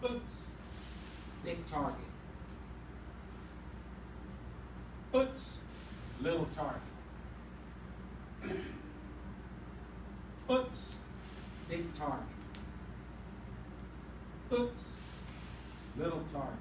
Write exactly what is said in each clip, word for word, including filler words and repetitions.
Oops. Big target. Oops. Little target. Oops. Big target. Oops. Little target.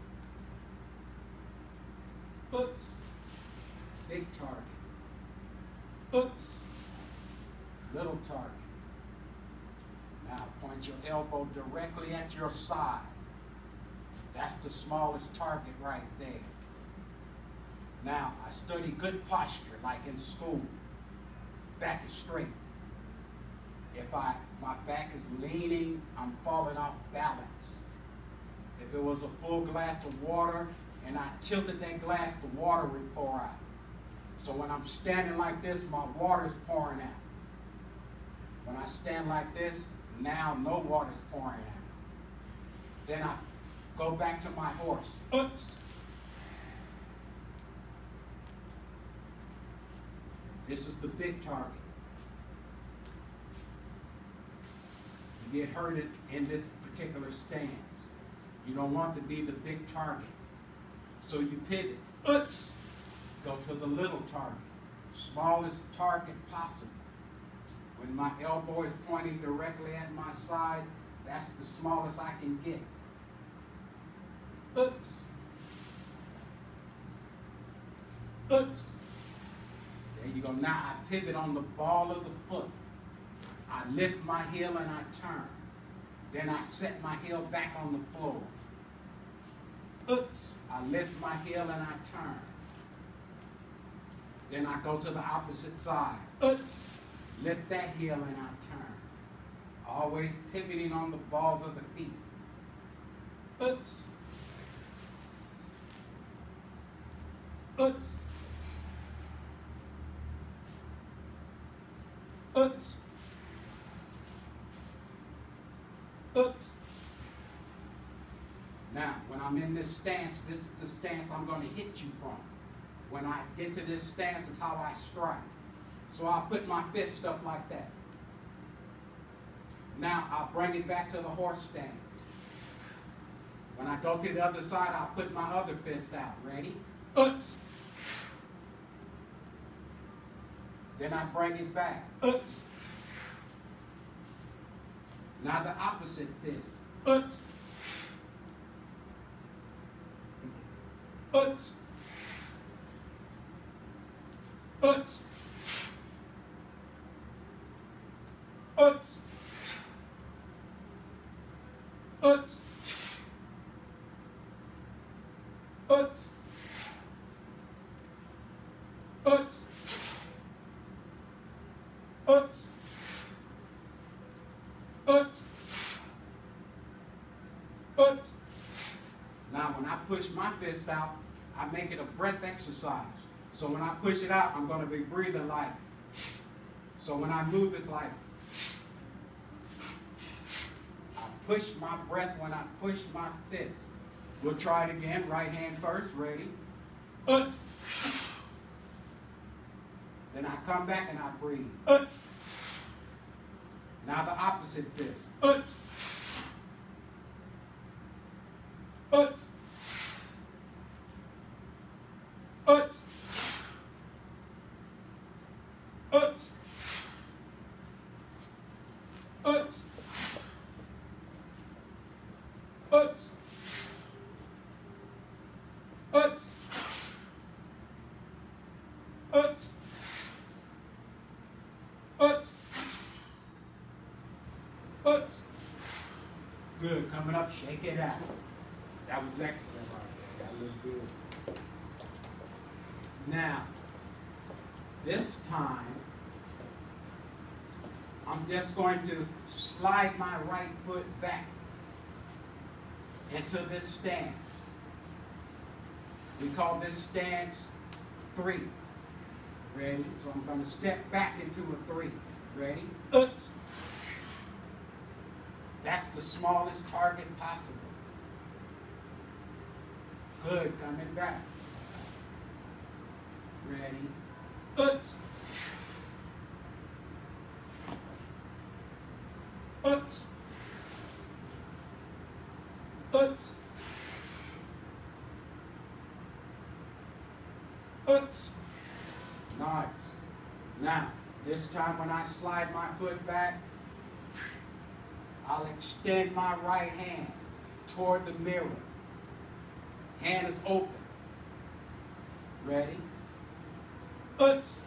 Oops. Big target. Oops. Little target. Now point your elbow directly at your side. That's the smallest target right there. Now I study good posture like in school. Back is straight. If I my back is leaning, I'm falling off balance. If it was a full glass of water and I tilted that glass, the water would pour out. So when I'm standing like this, my water's pouring out. When I stand like this, now no water's pouring out. Then I go back to my horse. Oops. This is the big target. You get hurt in this particular stance. You don't want to be the big target. So you pivot. Oops. Go to the little target. Smallest target possible. When my elbow is pointing directly at my side, that's the smallest I can get. Oops. Oops. There you go. Now I pivot on the ball of the foot. I lift my heel and I turn. Then I set my heel back on the floor. Oops. I lift my heel and I turn. Then I go to the opposite side. Oops. Lift that heel and I turn. Always pivoting on the balls of the feet. Oops. Oops. Oops. Oops. Now, when I'm in this stance, this is the stance I'm going to hit you from. When I get to this stance, is how I strike. So I'll put my fist up like that. Now I'll bring it back to the horse stance. When I go to the other side, I'll put my other fist out. Ready? Oops. Then I bring it back. Oops. Now the opposite fist. Oops. Oops. Oops. Oops. Oops. Oops. Oops. Oops. Oops. Oops. Now when I push my fist out, I make it a breath exercise. So when I push it out, I'm going to be breathing like. So when I move, it's like. I push my breath when I push my fist. We'll try it again. Right hand first. Ready? Oops. Then I come back and I breathe. Oops. Now the opposite fist. Oops. Oops. Oops. Oops. Oops. Oops. Oops. Oops. Oops. Oops. Good. Coming up, shake it out. That was excellent right there. That was good. Now, this time, I'm just going to slide my right foot back into this stance. We call this stance three. Ready? So I'm going to step back into a three. Ready? Oops. That's the smallest target possible. Good. Coming back. Ready? Oops. Oops. Uts. Nice. Now, this time when I slide my foot back, I'll extend my right hand toward the mirror. Hand is open. Ready? Uts.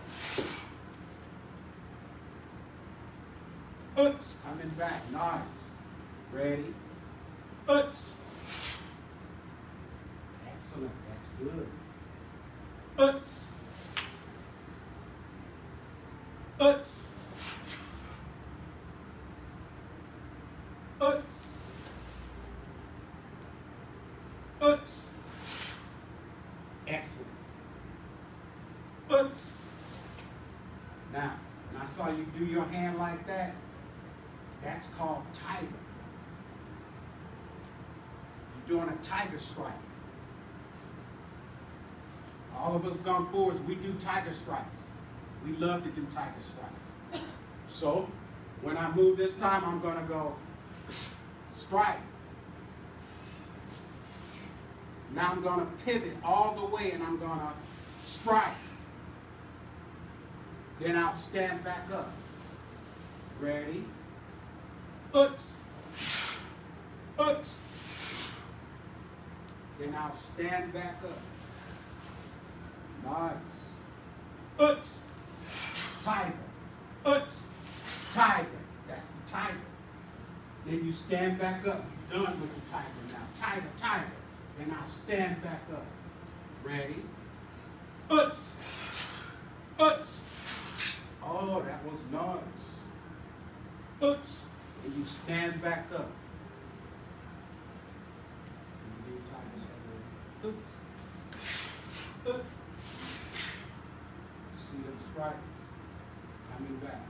Uts. Coming back. Nice. Ready? Uts. Excellent. That's good. Uts. Uts. Uts. Uts. Excellent. Uts. Now, when I saw you do your hand like that, that's called tiger. You're doing a tiger strike. All of us gung fuers, we do tiger strikes. We love to do tiger strikes. So, when I move this time, I'm going to go strike. Now I'm going to pivot all the way and I'm going to strike. Then I'll stand back up. Ready? Uts. Uts. Then I'll stand back up. Nice. Uts. Tiger. Uts. Tiger. That's the tiger. Then you stand back up. You're done with the tiger now. Tiger, tiger. Then I'll stand back up. Ready? Uts. Uts. Oh, that was nice. Uts. And you stand back up. Uts. Uts. See them strikes coming back.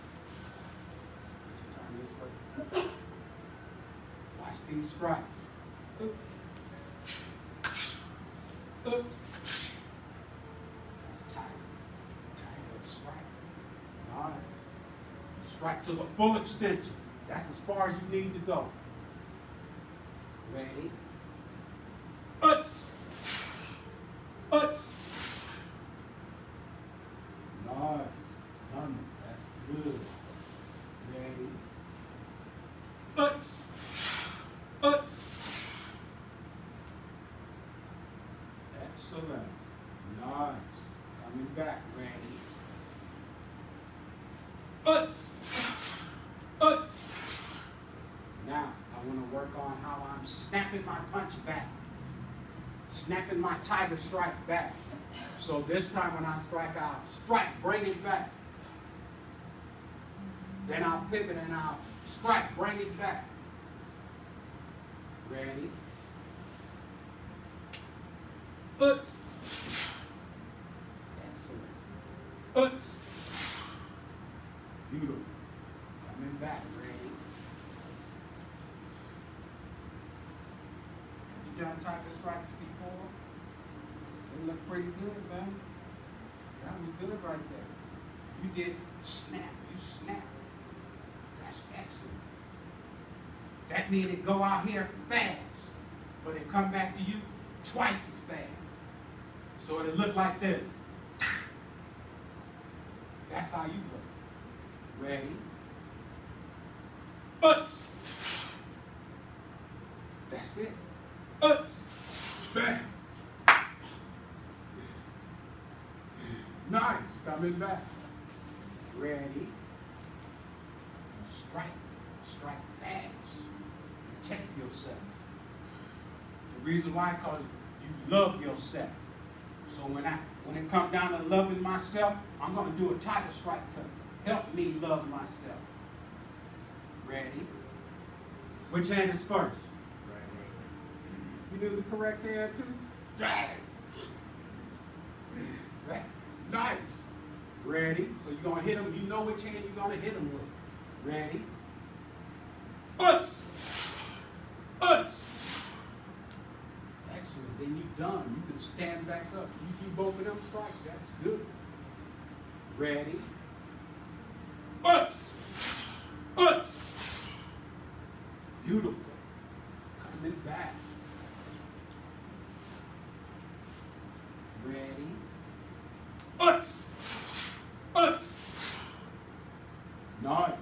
Turn this way. Watch these strikes. Oops. Oops. That's tiger. Tiger strike. Nice. Strike to the full extension. That's as far as you need to go. Ready? Uts. Uts. Nice. It's done. That's good. Ready? Uts. Uts. Excellent. Nice. Coming back. Ready? Uts. Uts. Now, I want to work on how I'm snapping my punch back. Snapping my tiger strike back. So this time when I strike, I'll strike, bring it back. Then I'll pivot and I'll strike, bring it back. Ready? Uts. Excellent. Uts. Beautiful. Coming back. Ready? Have you done tiger strikes before? They look pretty good, man. That was good right there. You did snap. You snapped. That's excellent. That means it go out here fast, but it come back to you twice as fast. So it'll look like this. That's how you look. Ready? Uts. That's it. Uts. Bang. Nice. Coming back. Ready? Strike. Strike fast. Protect yourself. The reason why, because you love yourself. So when I when it comes down to loving myself, I'm going to do a tiger strike to help me love myself. Ready? Which hand is first? You knew the correct hand too? Dang! Nice. Ready? So you're going to hit him. You know which hand you're going to hit him with. Ready? Uts! Uts! Excellent. Then you're done. You can stand back up. You do both of them strikes. That's good. Ready? Uts! Uts! Beautiful. Coming back. Ready? Uts. Nice.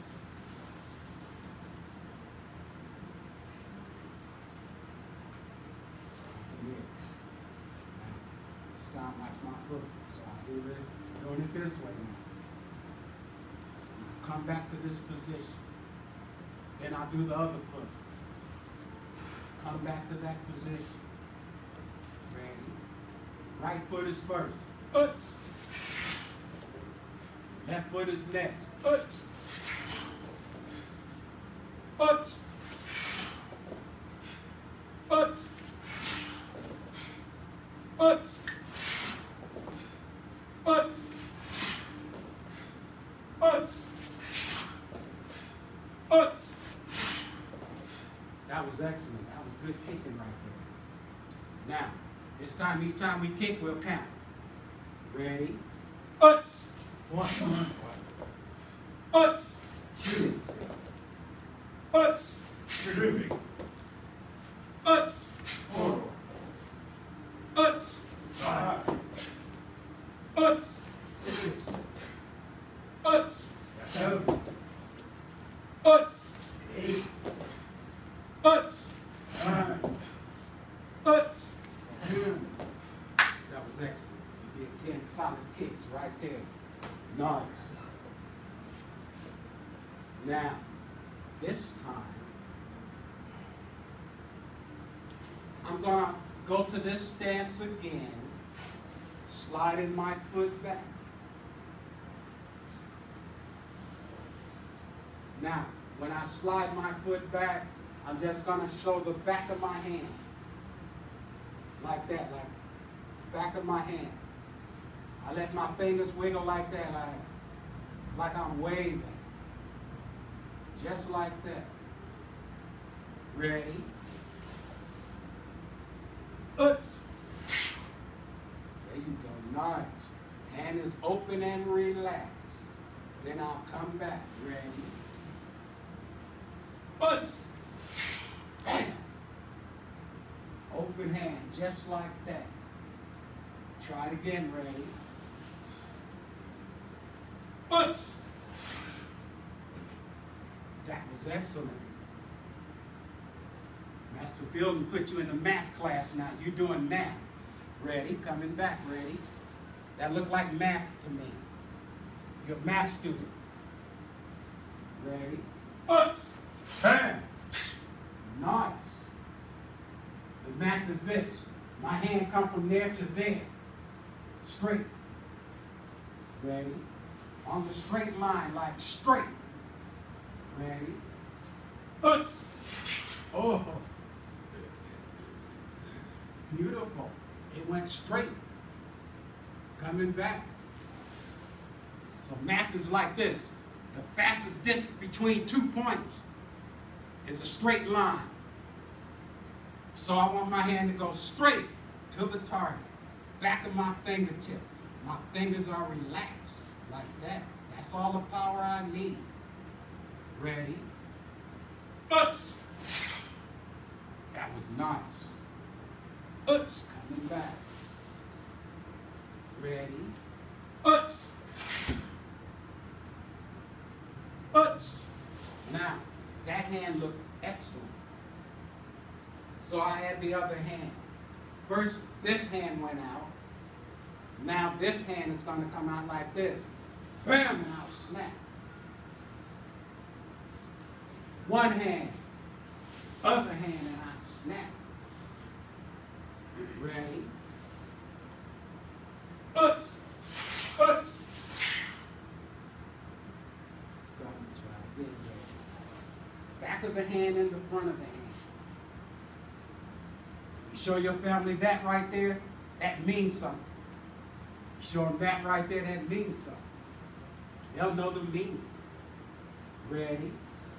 This time, watch my foot. So I do it, doing it this way now. Come back to this position. Then I'll do the other foot. Come back to that position. Ready? Right foot is first. Uts. Left foot is next. Uts. Uts. Uts. Uts. Uts. Uts. Uts. That was excellent. That was good kicking right there. Now, this time, each time we kick, we'll count. Ready? Uts. One. Uts. Two. Uts. Three. Uts. Four. Uts. Five. Uts. Six. Uts. Seven. Uts. Eight. Uts. Nine. Uts. Ten. That was excellent. You did ten solid kicks right there. Nice. Now, this time, I'm going to go to this stance again, sliding my foot back. Now, when I slide my foot back, I'm just going to show the back of my hand. Like that, like back of my hand. I let my fingers wiggle like that, like, like I'm waving. Just like that. Ready? Uts. There you go. Nice. Hand is open and relaxed. Then I'll come back. Ready? Uts. Bam. Open hand, just like that. Try it again. Ready? Uts. That was excellent. Master Fielding put you in the math class now. You're doing math. Ready? Coming back. Ready? That looked like math to me. You're a math student. Ready? Uts. Bam. Nice. The math is this. My hand come from there to there. Straight. Ready? On the straight line, like straight. Ready? Uts. Oh. Beautiful. It went straight. Coming back. So math is like this. The fastest distance between two points is a straight line. So I want my hand to go straight to the target. Back of my fingertip. My fingers are relaxed like that. That's all the power I need. Ready? Uts. That was nice. Uts. Coming back. Ready? Uts. Uts. Now, that hand looked excellent. So I had the other hand. First, this hand went out. Now this hand is going to come out like this. Bam, and I'll snap. One hand, other hand, and I snap. Ready? Uts, uts. Let's go and try again. Back of the hand and the front of the hand. You show your family that right there, that means something. You show them that right there, that means something. They'll know the meaning. Ready?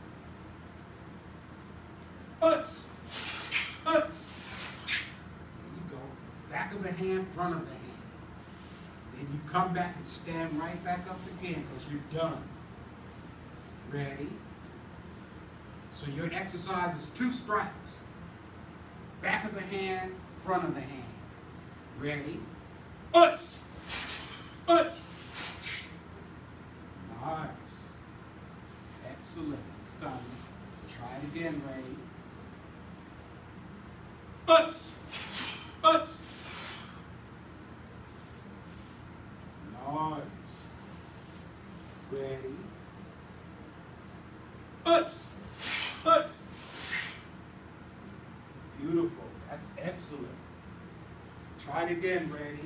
Uts, uts. There you go. Back of the hand, front of the hand. Then you come back and stand right back up again because you're done. Ready? So your exercise is two strikes. Back of the hand, front of the hand. Ready? Uts, uts. again, ready. Uts, uts. Nice. Ready. Uts, uts. Beautiful. That's excellent. Try it again, ready.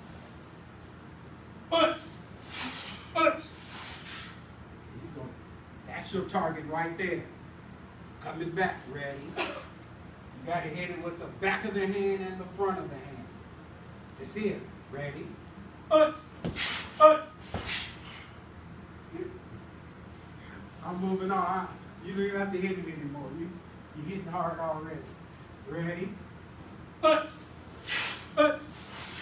Uts, uts. There you go. That's your target right there. Coming back, ready. You got to hit it with the back of the hand and the front of the hand. That's it. Ready? Uts! Uts! I'm moving on. You don't even have to hit it anymore. You, you're hitting hard already. Ready? Uts! Uts!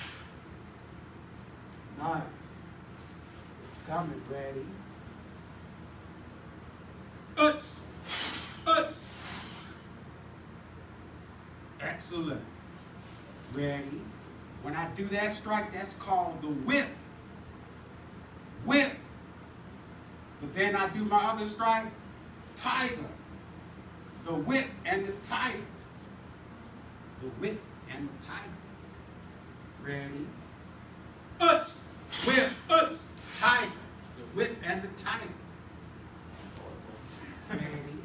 Nice. It's coming. Ready? Uts! Uts! Excellent. Ready? When I do that strike, that's called the whip. Whip. But then I do my other strike, tiger. The whip and the tiger. The whip and the tiger. Ready? Uts! Whip, uts, tiger. The whip and the tiger. Ready?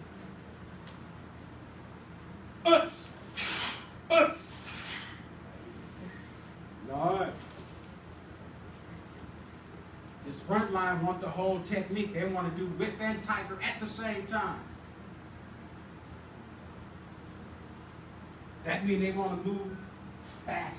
Uts! Uts! Nice. This front line want the whole technique. They want to do whip and tiger at the same time. That means they want to move faster.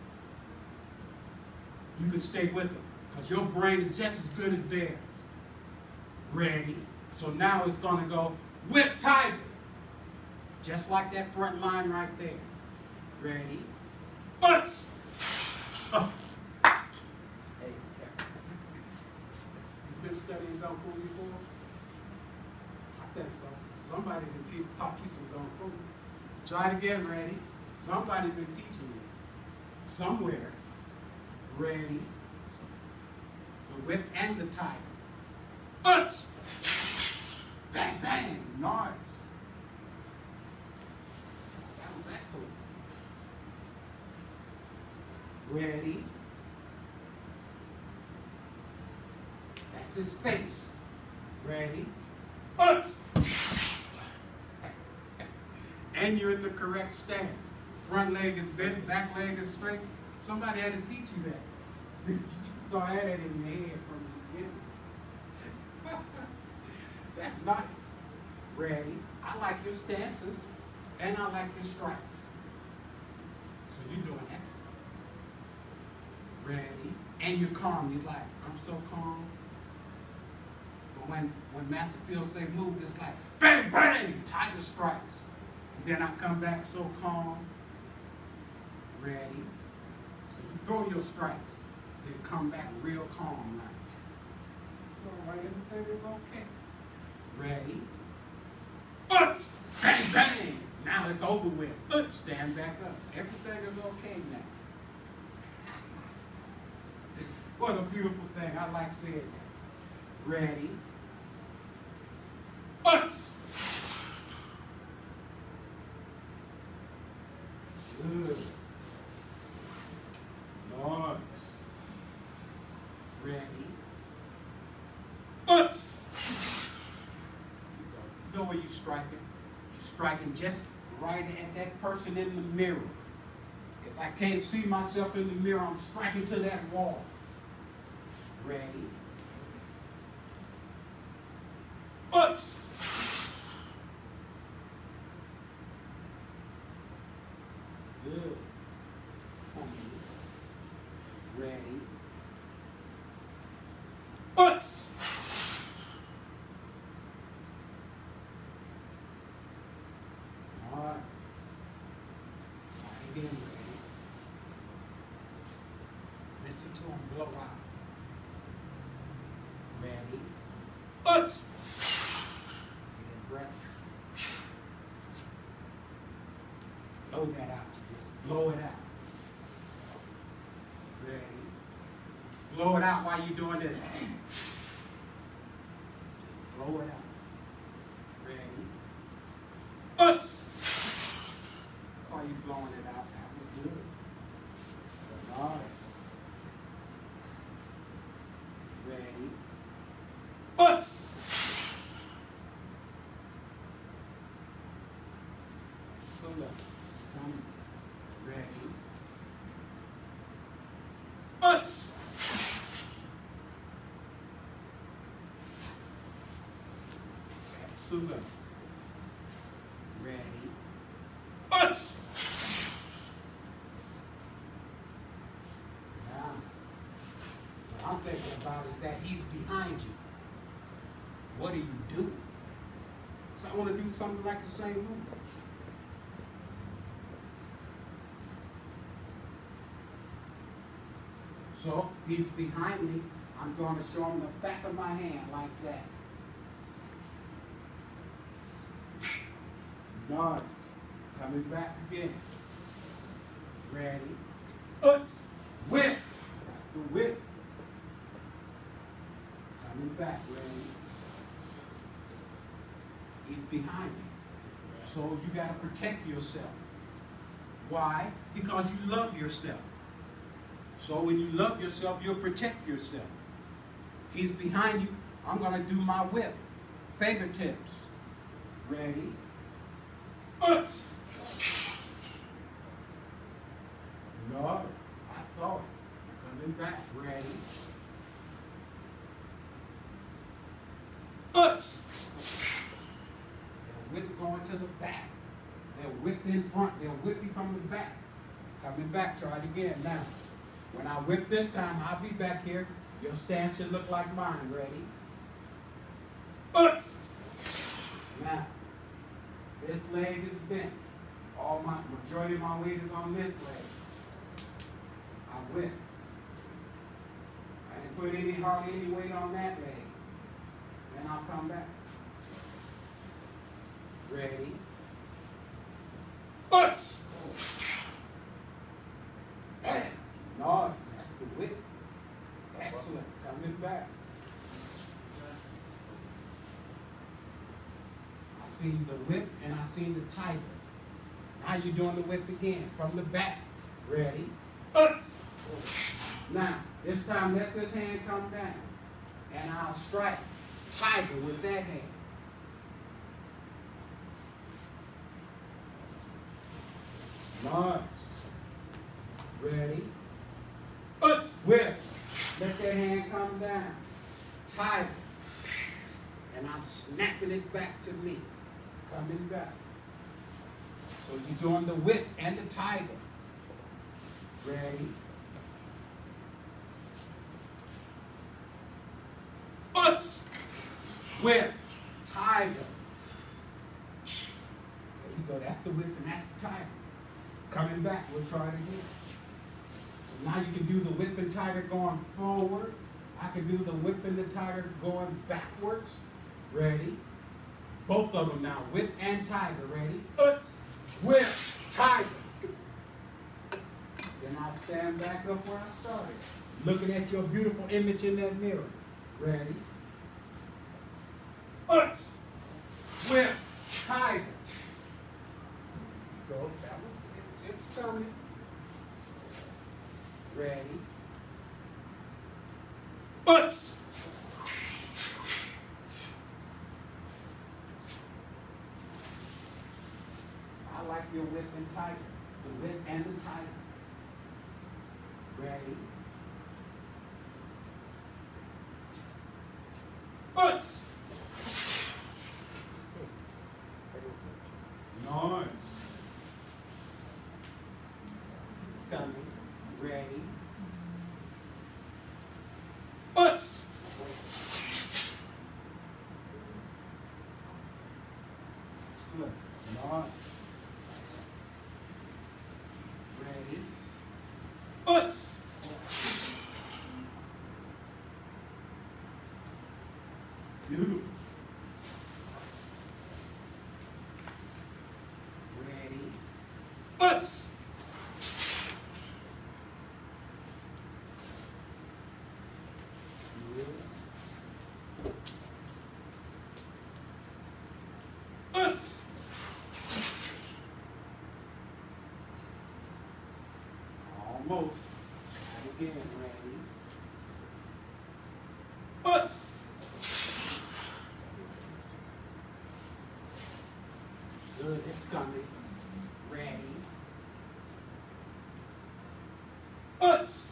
You can stay with them because your brain is just as good as theirs. Ready? So now it's going to go whip tiger. Just like that front line right there. Ready? Uts! Oh. Hey, you been studying Kung Fu before? I think so. Somebody can teach, taught you some Kung Fu. Try it again, ready? Somebody been teaching you. Somewhere. Ready? The whip and the tiger. Uts! Bang, bang. Nice. That was excellent. Ready? That's his face. Ready? Uts! And you're in the correct stance. Front leg is bent, back leg is straight. Somebody had to teach you that. You just don't have that in your head from the beginning. That's nice. Ready? I like your stances, and I like your strikes. So you're doing excellent. Ready? And you're calm. You're like, I'm so calm. But when, when Master Phil say move, it's like, bang, bang, tiger strikes. And then I come back so calm. Ready? So you throw your strikes, then come back real calm. Like, it's all right, everything is okay. Ready? Uts! Bang, bang! Now it's over with. Uts! Stand back up. Everything is okay now. What a beautiful thing. I like saying that. Ready? Uts! Good. Nice. Ready? Uts! You know where you're striking? You're striking just right at that person in the mirror. If I can't see myself in the mirror, I'm striking to that wall. Ready? Uts! Good. Ready? Uts! All right. Try again, ready? Listen to him blow out. Ready? Uts! Get breath. Blow that out. Just blow it out. Ready? Blow it out while you're doing this. Just blow it out. Ready? Uts. I saw you blowing it out. That was good. Nice. Ready. Uts. So look. It's coming. Ready. Uts. Excellent. Ready. Uts. Now, what I'm thinking about is that he's behind you. What do you do? So I want to do something like the same move. So he's behind me. I'm going to show him the back of my hand like that. Nice. Coming back again. Ready. Uts. Whip. That's the whip. Coming back. Ready. He's behind you. So you got to protect yourself. Why? Because you love yourself. So when you love yourself, you'll protect yourself. He's behind you. I'm going to do my whip. Fingertips. Ready. Uts. Nice. I saw it. Coming back. Ready. Uts. They'll whip going to the back. They'll whip in front. They'll whip you from the back. Coming back. Try it again now. When I whip this time, I'll be back here. Your stance should look like mine. Ready? Uts. Now, this leg is bent. All my majority of my weight is on this leg. I whip. I didn't put any hardly any weight on that leg. Then I'll come back. Ready? Uts. Nice. That's the whip. Excellent. Coming back. I seen the whip and I seen the tiger. Now you're doing the whip again from the back. Ready? Uts. Now, this time let this hand come down. And I'll strike tiger with that hand. Nice. Ready? Uts. Whip. Let that hand come down. Tiger. And I'm snapping it back to me. It's coming back. So you're doing the whip and the tiger. Ready? Uts. Whip. Tiger. There you go. That's the whip and that's the tiger. Coming back. We'll try it again. So now you can do the whip and tiger going forward. I can do the whip and the tiger going backwards. Ready? Both of them now. Whip and tiger. Ready? Uts. Whip. Tiger. Then I'll stand back up where I started. Looking at your beautiful image in that mirror. Ready? Uts. Whip. Tiger. Go. That was it. It's coming. Ready? Uts. I like your whip and tiger. The whip and the tiger. Ready? Uts. Nice. It's coming. Ready? Uts. Excellent. Nice. Ready? Uts. Beautiful. Ready? Uts. Uts. Almost. Try again. Ready? Uts. Good. It's coming. Ready? Uts.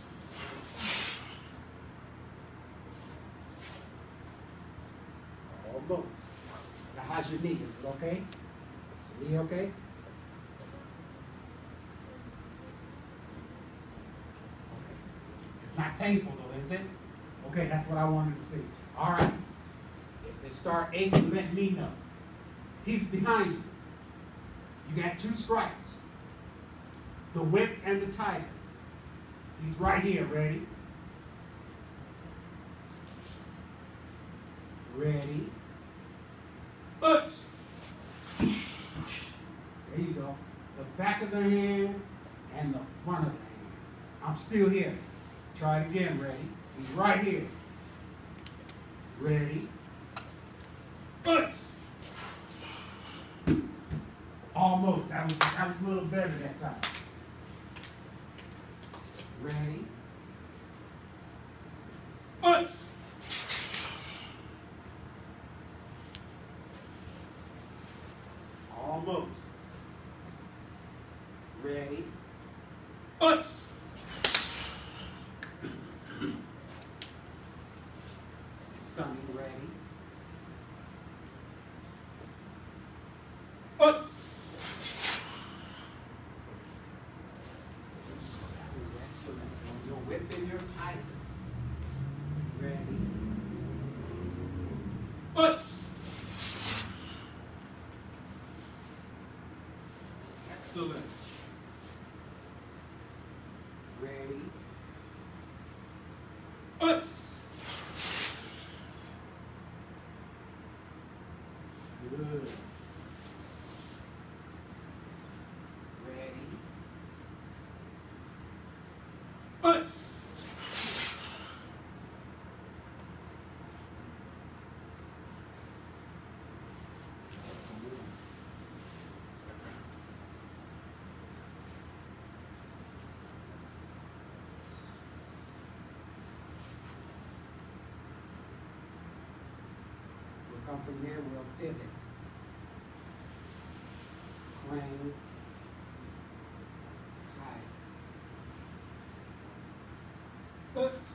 Almost. Now, how's your knee? Is it okay? Is your knee okay? Not painful though, is it? Okay, that's what I wanted to see. All right. If it start aching, let me know. He's behind you. You got two strikes. The whip and the tiger. He's right here. Ready? Ready? Uts. There you go. The back of the hand and the front of the hand. I'm still here. Try it again. Ready? He's right here. Ready? Uts. Almost. That was, that was a little better that time. Ready? Uts. Almost. Ready? Uts. Coming. Ready? Uts. That was excellent. You're whipping your tiger. Ready? Uts. Excellent. Ready? Uts. Good. Ready? Uts. We'll come from here, we'll pivot. Crane, tight. Uts.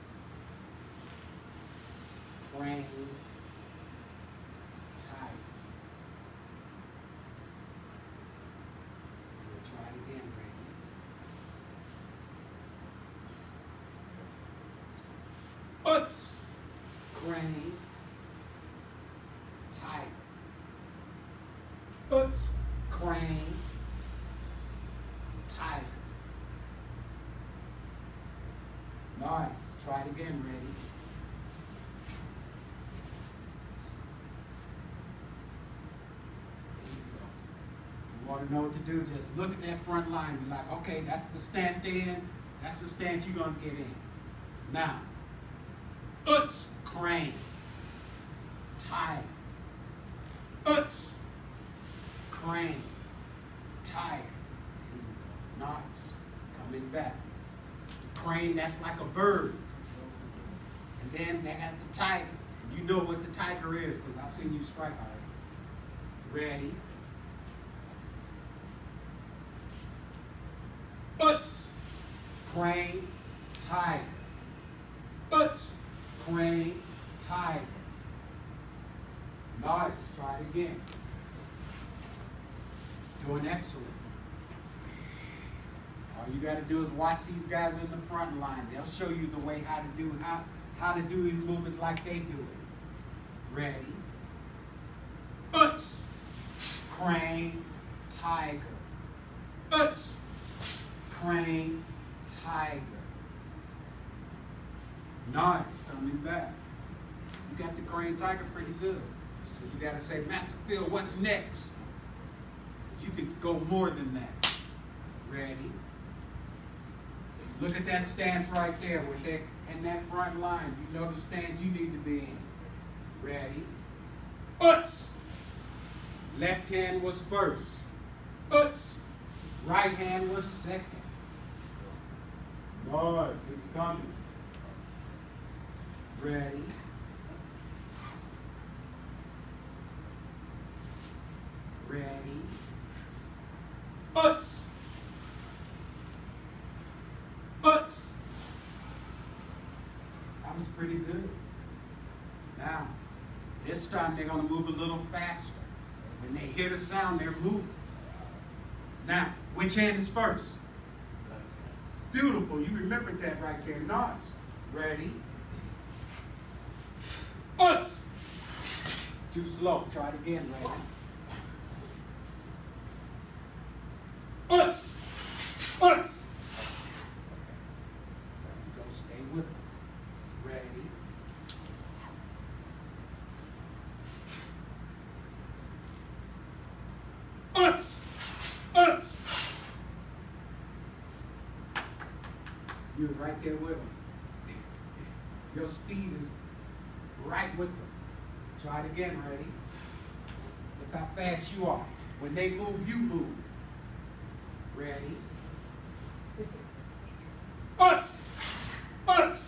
Crane, tight. We'll try it again, ready? Uts. Crane, tight. Uts. Crane, tiger. Nice. Try it again. Ready? There you go. You want to know what to do? Just look at that front line. Be like, okay, that's the stance they're in. That's the stance you're going to get in. Now, uts, crane, tiger. Uts, crane, tiger. Nice. Coming back. The crane, that's like a bird. And then they have the tiger. You know what the tiger is because I've seen you strike already. Ready? Uts, crane, tiger. Uts, crane, tiger. Nice. Try it again. Doing excellent. All you got to do is watch these guys in the front line. They'll show you the way how to do how, how to do these movements like they do it. Ready? Uts, crane, tiger. Uts, crane, tiger. Nice. Coming back. You got the crane tiger pretty good. So you got to say, Master Phil, what's next? You could go more than that. Ready? So you look at that stance right there with that in that front line. You know the stance you need to be in. Ready? Uts. Left hand was first. Uts. Right hand was second. Nice, it's coming. Ready. Ready. Uts. Uts. That was pretty good. Now, this time they're going to move a little faster. When they hear the sound, they're moving. Now, which hand is first? Beautiful. You remembered that right there. Nice. Ready. Uts. Too slow. Try it again. Ready. Uts. Uts. Go stay with it. Ready. Uts. Uts. You're right there with them. Your speed is right with them. Try it again, ready? Look how fast you are. When they move, you move. Ready? Uts! Uts!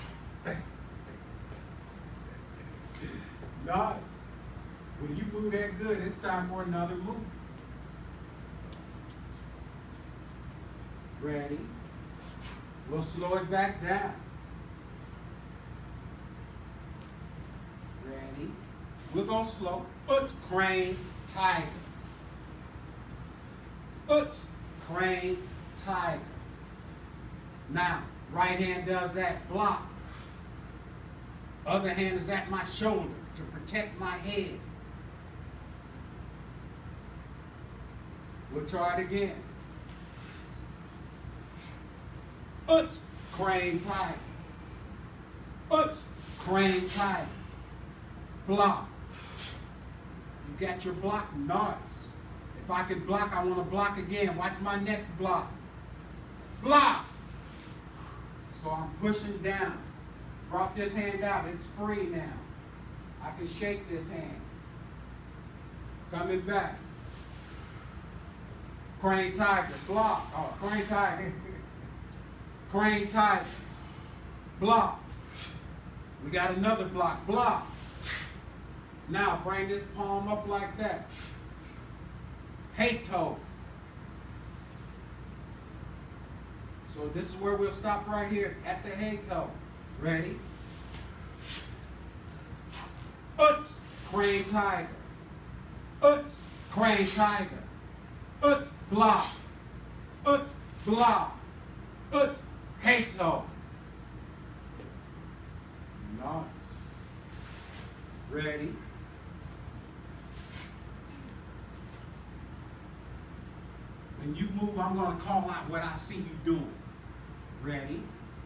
Nice. When you move that good, it's time for another move. Ready? We'll slow it back down. Ready? We'll go slow. Uts, crane, tiger. Uts, crane, tiger. Now, right hand does that block. Other hand is at my shoulder to protect my head. We'll try it again. Uts, crane, tiger. Uts, crane, tiger. Block. You got your block? Nice. If I could block, I want to block again. Watch my next block. Block. So I'm pushing down. Brought this hand out. It's free now. I can shake this hand. Coming back. Crane, tiger. Block. Oh, crane, tiger. Crane, tiger. Block. We got another block. Block. Now bring this palm up like that. Hate toe. So this is where we'll stop right here at the hate toe. Ready? Uts, crane, tiger. Uts, crane, tiger. Uts, block. Uts, block. Uts, hate toe. Nice. Ready? When you move, I'm going to call out what I see you doing. Ready?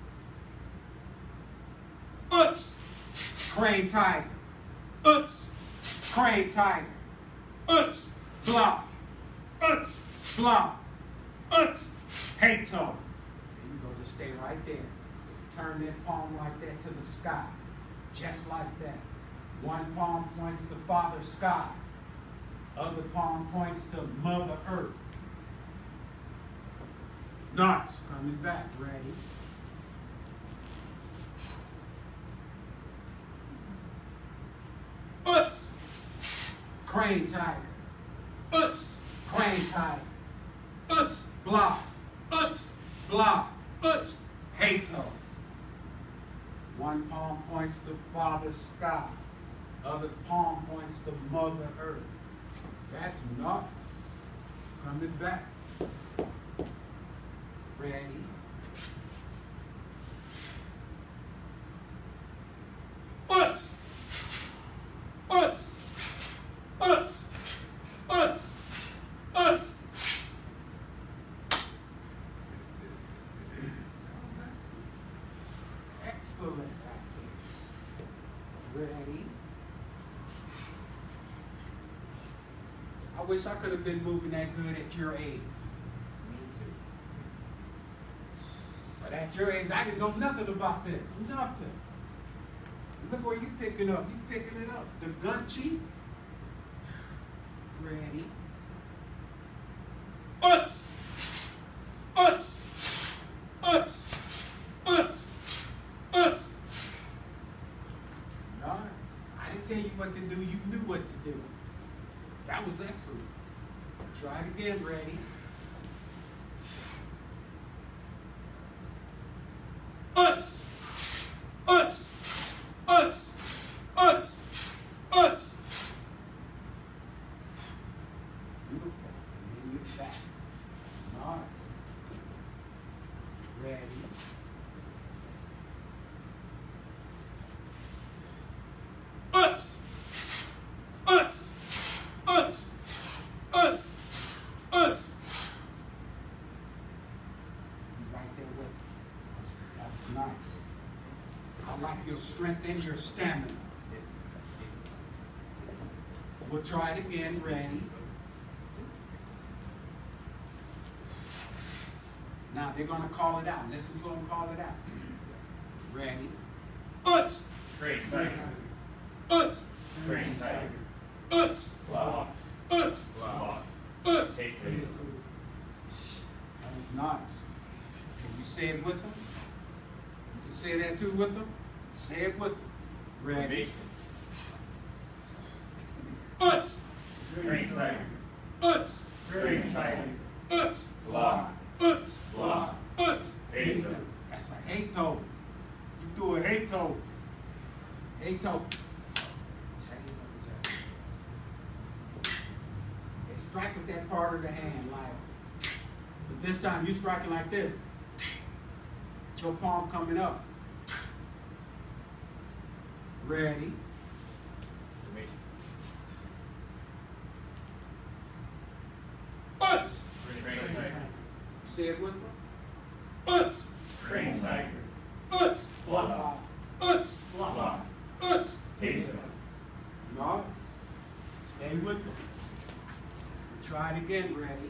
Uts, crane, tiger. Uts, crane, tiger. Uts, block. Uts, block. Uts, hate toe. There you go, just stay right there. Just turn that palm like that to the sky. Just like that. One palm points to Father Sky. Other palm points to Mother Earth. Nice. Coming back. Ready? Uts. Crane, tiger. Uts. Crane, tiger. Uts. Block. Uts. Block. Uts. Hate toe. One palm points to Father Sky. Other palm points to Mother Earth. That's nuts. Coming back. Ready? Uts! Uts! Uts! Uts! Uts! Excellent. Ready? I wish I could have been moving that good at your age. Me too. But at your age, I didn't know nothing about this. Nothing. Look where you picking up. You picking it up. The gun cheap. Ready? Uts! Uts! Uts! tell you what to do, you knew what to do. That was excellent. Try it again, ready? Uts! Uts! Uts! Uts! Uts! Beautiful. And then you're back. Nice. Ready? Uts! Uts! Uts! Uts! Uts! Right there with it. That's nice. I like your strength and your stamina. We'll try it again. Ready? Now they're going to call it out. Listen to them call it out. Ready? Uts! Great tiger. Uts! Great tiger. Uts! Block. Uts! Block. Uts! Take That two. was nice. Can you say it with them? You can say that too with them? Say it with them. Ready? Uts! Great tiger. Uts! Great tiger. Uts! Block. Uts! Block. Uts! Take two. That's a hate toe. You do a hate toe. Hate toe. And strike with that part of the hand, like. But this time you strike it like this. With your palm coming up. Ready? Uts! Great tiger. Say it with them. Uts! Great tiger. Uts! Block. Uts! Block. Uts! Take two. No. Stay with them. Try it again, ready?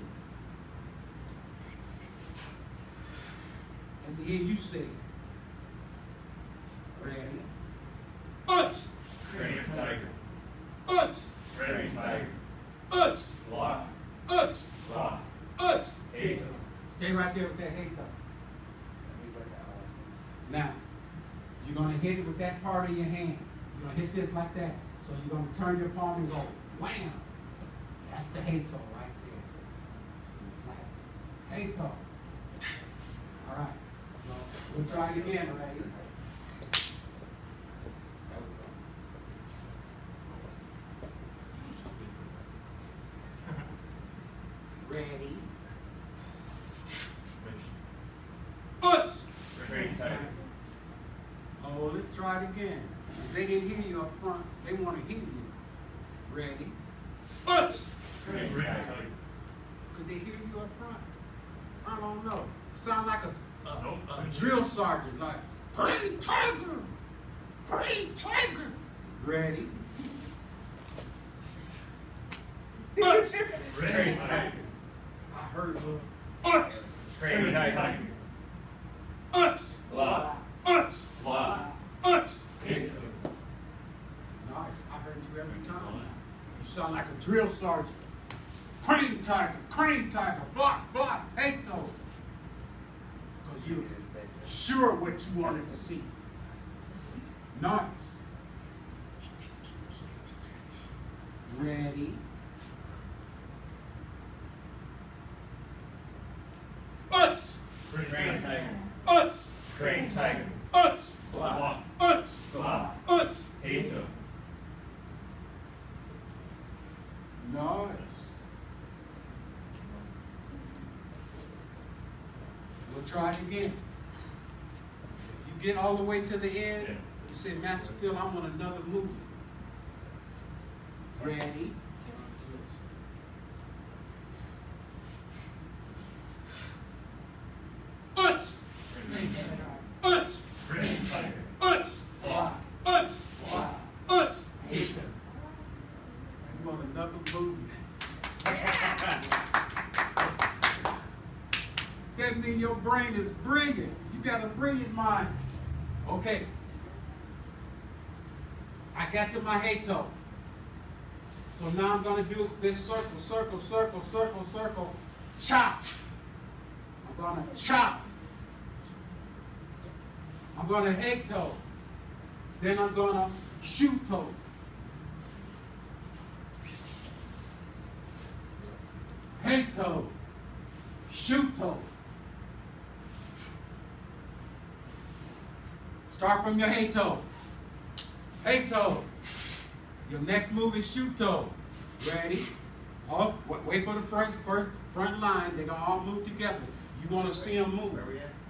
And hear you say it. Ready? Uts! Great tiger. Uts! Great tiger. Uts! Block. Uts! Block. Uts! Take two. Stay right there with that hate toe. Now, you're going to hit it with that part of your hand. You're going to hit this like that. So you're going to turn your palm and go, wham! That's the hate toe right there. So it's like, hate toe. All right. So we'll try it again, ready? Ready? Uts! Great tiger. Hold it, try it again. If they didn't hear you up front, they want to hear you. Ready? Uts! Great tiger. Could they hear you up front? I don't know. Sound like a, a, Nope. a drill sergeant, like, Green Tiger! Green Tiger! Ready? Uts! Great tiger. I heard you. Uts! Great tiger. Uts! Block. Uts! Block. Uts! Take two. Nice. I heard you every time. You sound like a drill sergeant. Cream tiger, cream tiger, block, block, hate those. Because you sure what you wanted to see. Nice. Ready? Uts! Great tiger. Uts! Great tiger. Uts! Block. Uts! Block. Uts! Take two. Nice. We'll try it again. If you get all the way to the end, Yeah. you say, Master Phil, I want another movie. Ready? Uts! Uts! Great tiger. Uts! Block. Uts! Block. Uts! Take two. You want another movie? That means your brain is brilliant. You got a brilliant mind. Okay. I got to my hate toe. So now I'm going to do this circle, circle, circle, circle, circle, chop. I'm going to chop. I'm going to hate toe. Then I'm going to shoot toe. Hey toe. Shoot toe. Start from your hey toe. Hey toe. Your next move is shoot toe. Ready? Oh, wait, wait for the first, first front line. They're gonna all move together. You want to see them move.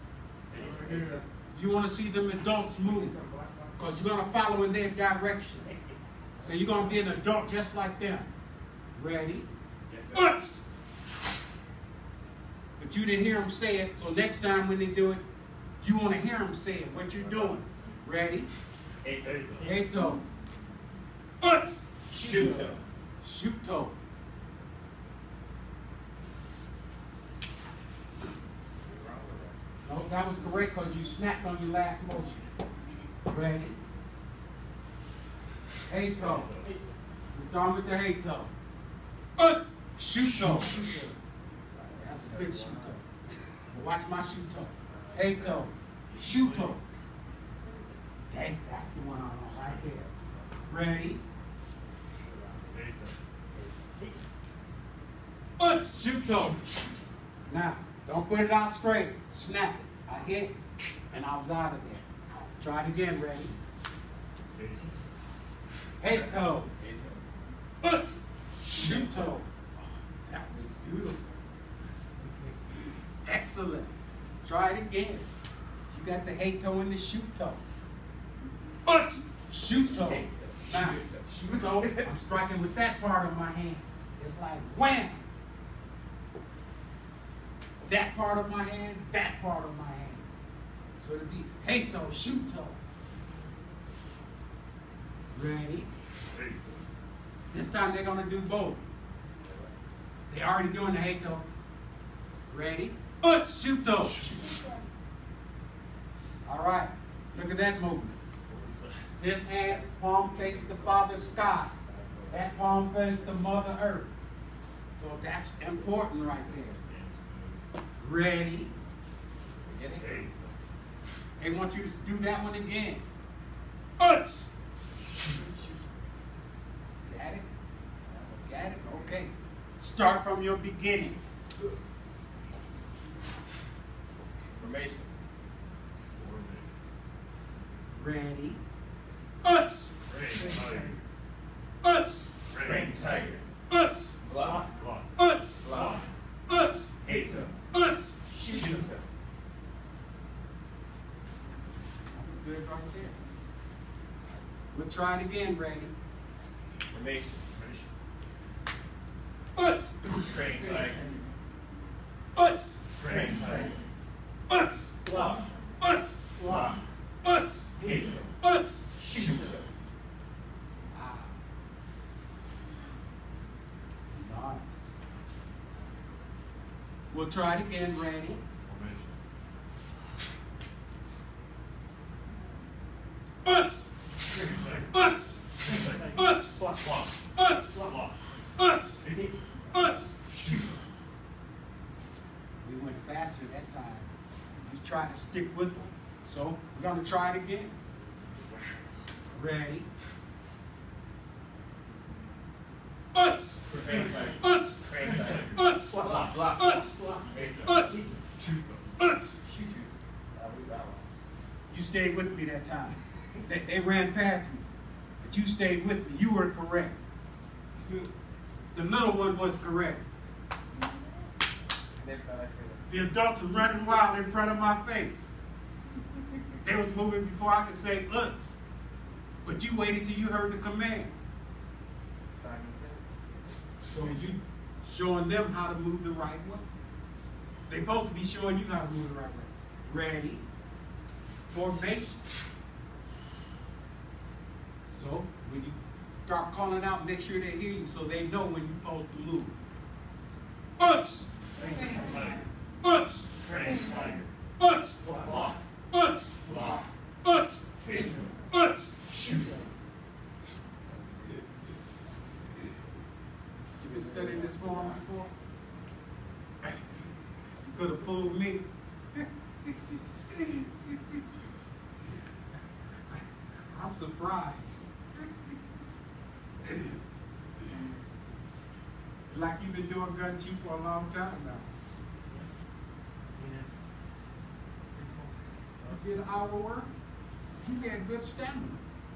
You want to see them adults move, because you're gonna follow in their direction. So you're gonna be an adult just like them. Ready? Yes, sir. But you didn't hear them say it, so next time when they do it, you want to hear them say it. What you're doing? Ready? Hey toe. Hey toe. Uts. Shoot toe. Shoot toe. No, that was correct because you snapped on your last motion. Ready? Hey toe. We start with the hey toe. Uts. Shoot toe. That's a good shoot toe. Watch my shoot toe. Hey toe. Shoot toe. Okay, that's the one I want right there. Ready? Uts. Shoot toe. Now, don't put it out straight. Snap it. I hit, and I was out of there. Try it again. Ready? Head toe. Uts. Shoot toe. That was beautiful. Excellent. Let's try it again. You got the head toe and the shoot toe. Uts. Shoot toe. Now, shoot toe. I'm striking with that part of my hand. It's like wham. That part of my hand, that part of my hand. So it'll be hey toe, shoot toe. Ready? This time they're gonna do both. They're already doing the hey toe. Ready? Ut, shoot toe. All right, look at that movement. This hand, palm faces the Father's sky. That palm faces the Mother Earth. So that's important right there. Ready? They want you to do that one again. Uts! Got it? Got it? Okay. Start from your beginning. Formation. Ready? Uts! Uts! Ring tiger. Uts! Block. Uts! Block. Uts! Hey toe. Uts! Shoot toe. That's good right there. We'll try it again, Ready? Formation. Uts! Ring tiger. Uts! Ring tiger. Uts! Block. Uts! Block. Uts! Hey toe. Uts! Shoot toe. Ah. Nice. We'll try it again, Ready? Uts! Uts! Uts! Block. Uts! Block. Uts! Hey. Uts! Shoot. We went faster that time. We tried to stick with them. So we're going to try it again. Ready? Uts! Ring tiger. Uts! Ring tiger. Uts! Block. Block. Uts! Hey toe. Uts! Shoot Uts! Shoot. You stayed with me that time. They, they ran past me, but you stayed with me. You were correct. The little one was correct. The adults were running wild in front of my face. They was moving before I could say uts. But you waited till you heard the command. So you showing them how to move the right way. They're supposed to be showing you how to move the right way. Ready? Formation. So when you start calling out, make sure they hear you so they know when you're supposed to move. Uts! Uts! Ring tiger. Uts! Block. Uts! Block. Uts! Hey toe. Uts! Shoot. You been studying this form before? You could have fooled me. I'm surprised. Like you've been doing gun chief for a long time now. You did our work. You had good stamina.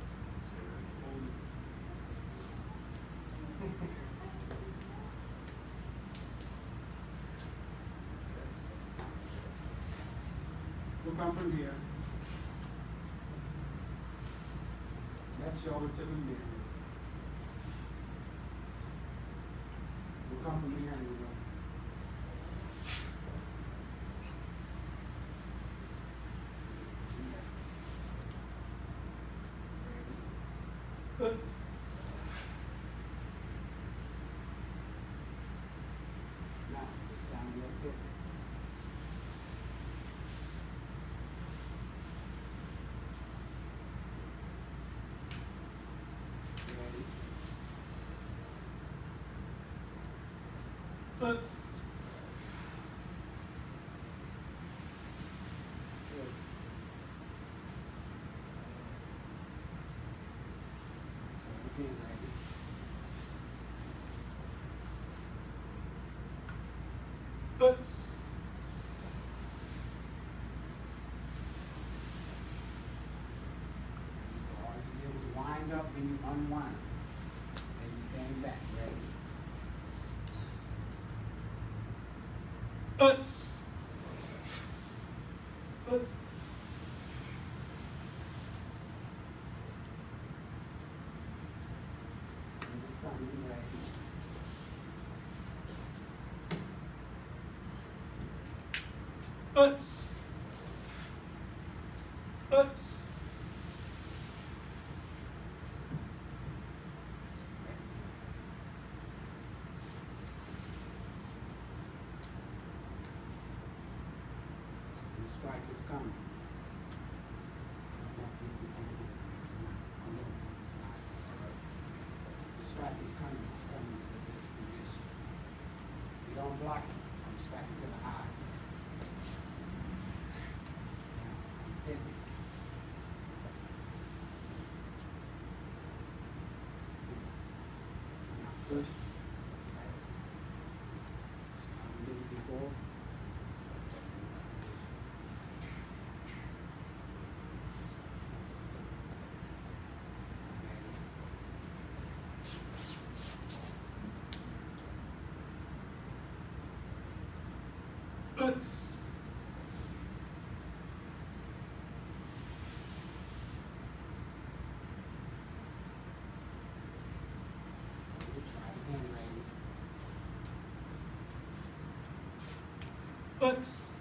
We'll come from here. Left shoulder to the middle. We'll come from here and we'll go. Oops. Now, just down real quick. Ready? Oops. Again, ready? Oops. All you did was wind up and you unwind. And you came back, ready? Oops. Oops. Oops. Oops. The strike is coming. The strike is coming. It's coming to this position. If you don't block it, I'm striking to the eye. Now, I'm hitting. Now push. So I'm moving before. In this position. Oops. We'll try it again, Randy. Oops.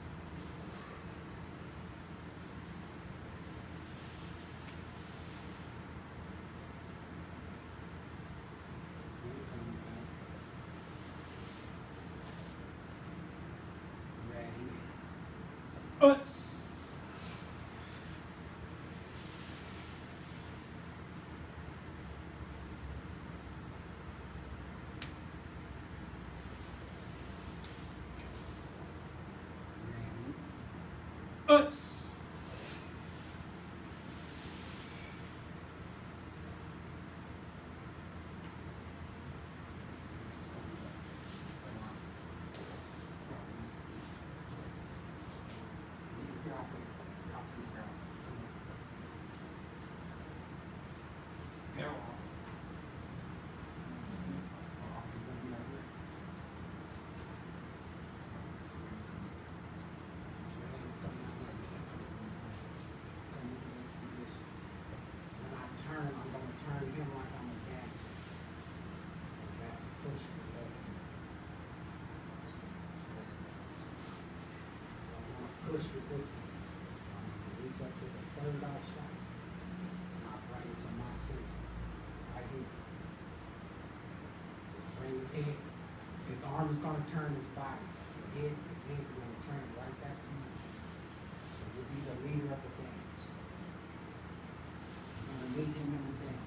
Ready? Oops. Ready? Oops. Turn, I'm going to turn him like I'm a dancer. So that's pushing it over. So I'm going to push with this one. I'm going to reach up to the third eye shot. And I'll bring it to my center. Right here. Just bring his head. His arm is going to turn his body. Your head, his head is going to turn right back to you. So you'll be the leader of the dance. Lead him in the dance.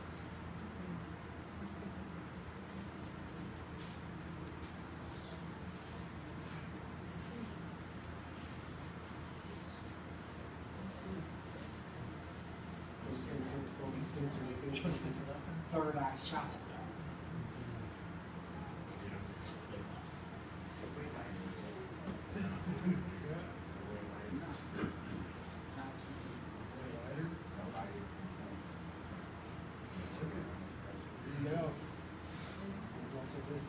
Third eye shot.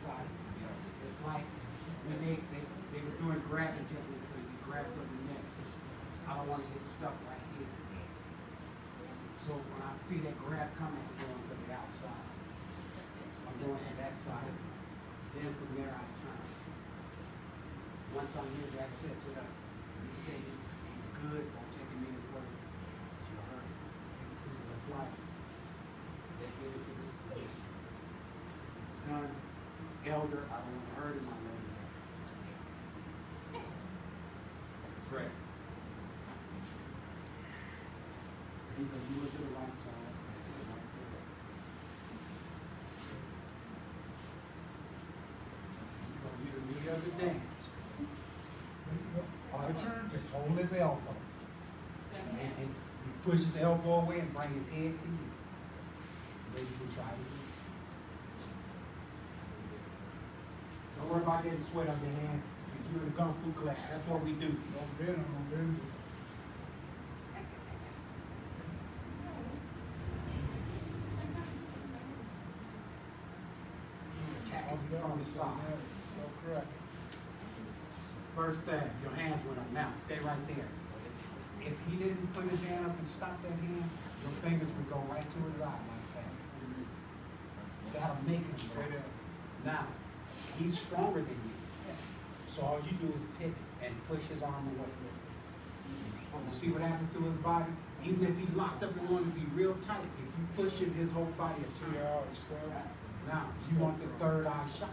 outside. It's like when they, they, they were doing grabbing techniques, so you grab from the neck. I don't want to get stuck right here. So when I see that grab coming, I'm going to the outside. So I'm going to that side. Then from there I turn. Once I'm here, that sets it up. When he said he's, he's good, don't take him any further. You'll hurt him. So it's like, they get it to this position. It's done. It's elder. I don't want to hurt him. I know that. That's right. You go, you look to the right side. That's it, right there. You go, you the knee of the dance. Archer, just hold his elbow. And, and you push his elbow away and bring his head to you. Then you can try it again. Don't worry about getting sweat on your hand. If you're in a Kung Fu class, that's what we do. Don't bend, don't bend. From the side. So correct. First thing, your hands went up. Now, stay right there. If he didn't put his hand up and stop that hand, your fingers would go right to his eye like that. That'll make him straight up. Now, he's stronger than you. So all you do is pick and push his arm away. You see what happens to his body? Even if he's locked up and wants to be real tight, if you push him, his whole body will turn out. Now, you want the third eye shot.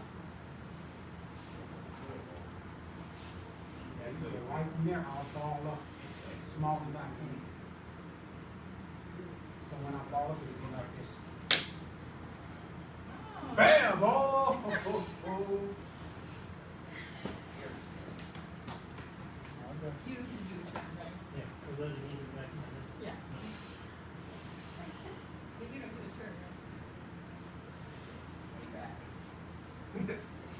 Yeah, you get right from there, I'll ball up as small as I can. So when I ball up, it'll be like this. Bam! Oh! oh, oh, oh. You can do it, right? Yeah, because then you need it back in the Yeah. But you don't get a turn, right?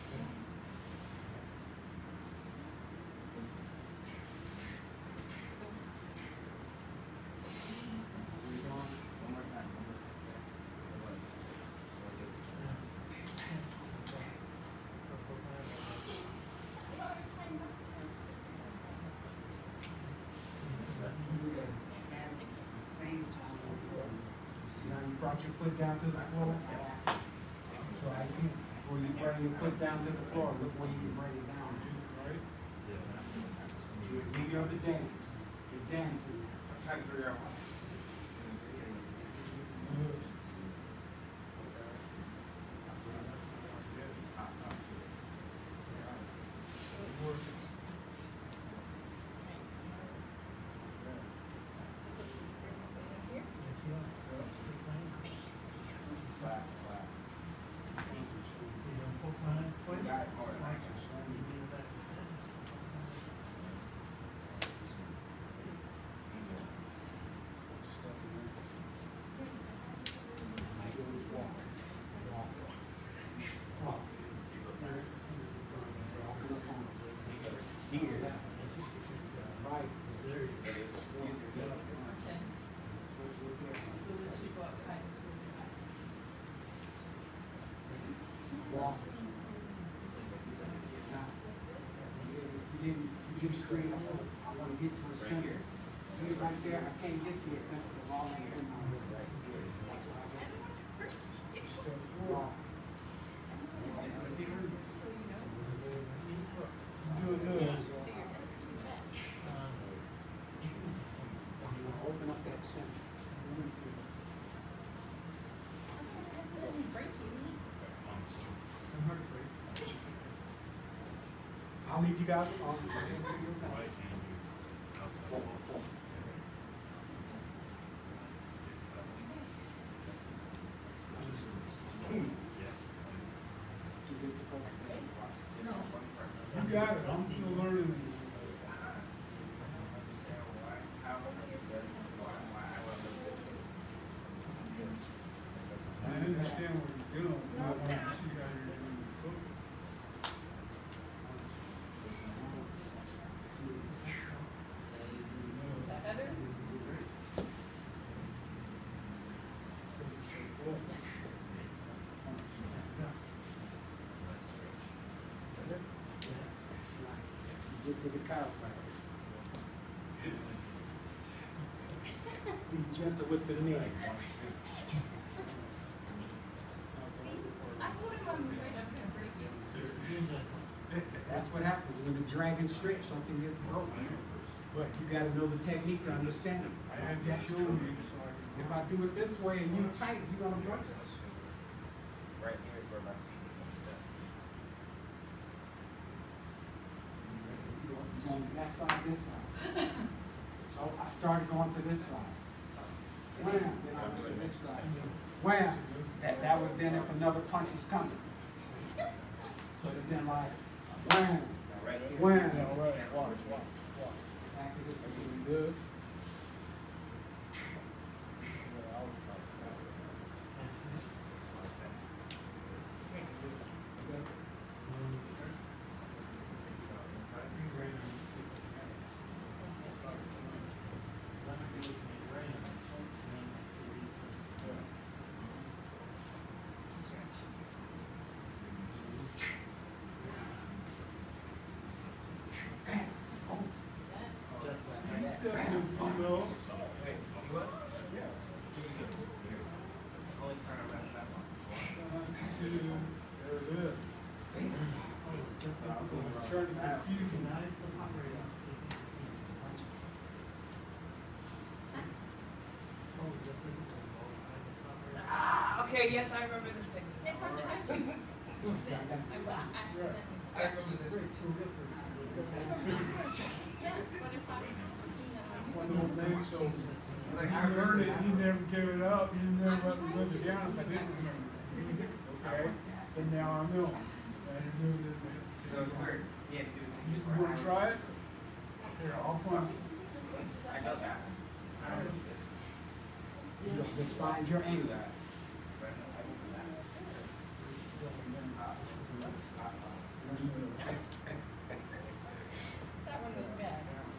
Brought your foot down to the floor. So I think before you bring your foot down to the floor, look where you can bring it down to, right? You're a leader of the dance. You're dancing. I'm trying to figure out why. You straight up. I want to get to the center. See it right there? I can't get to the center because all that's in my head. That's why I got it. Step forward. Open up that center. I'll leave you guys alone. You got it. I'm still learning. I understand what you're doing. I want to see how you're doing the foot. Heather? to the chiropractor. Be gentle with the knee. I told him I was afraid I'm gonna break it. That's what happens when the dragon stretch, something gets broken. But you gotta know the technique to understand it. I had to show you so I could. If I do it this way and you tight, you're gonna break it. Right here is where my feet You're going to that side, this side. So I started going to this side. Wham, then I went to this side. Wham, that, that would have been if another punch was coming. So it'd have been like, wham, right here. wham. Yeah, right, watch, watch, watch. Back to this I'm again. doing this. Yeah, I'll try that. He's still in the window. Wait, you what? Yes. Only turn around that one. One, two, there it is. I'm starting to confuse me. Ah, okay, yes, I remember this technique. If I try to, then I will accidentally I scratch remember you. this. Yes, but if I have to see that One on little thing, so Like, I I learned remember it, he never gave it up, he never let me live it down if I didn't remember. Okay, so now I know. I removed it. So it's weird. He had to do You it. wanna try it? Here, I'll punch it. I know that. I don't know this. You know, just find your angle. But I know I will do that. That one was bad.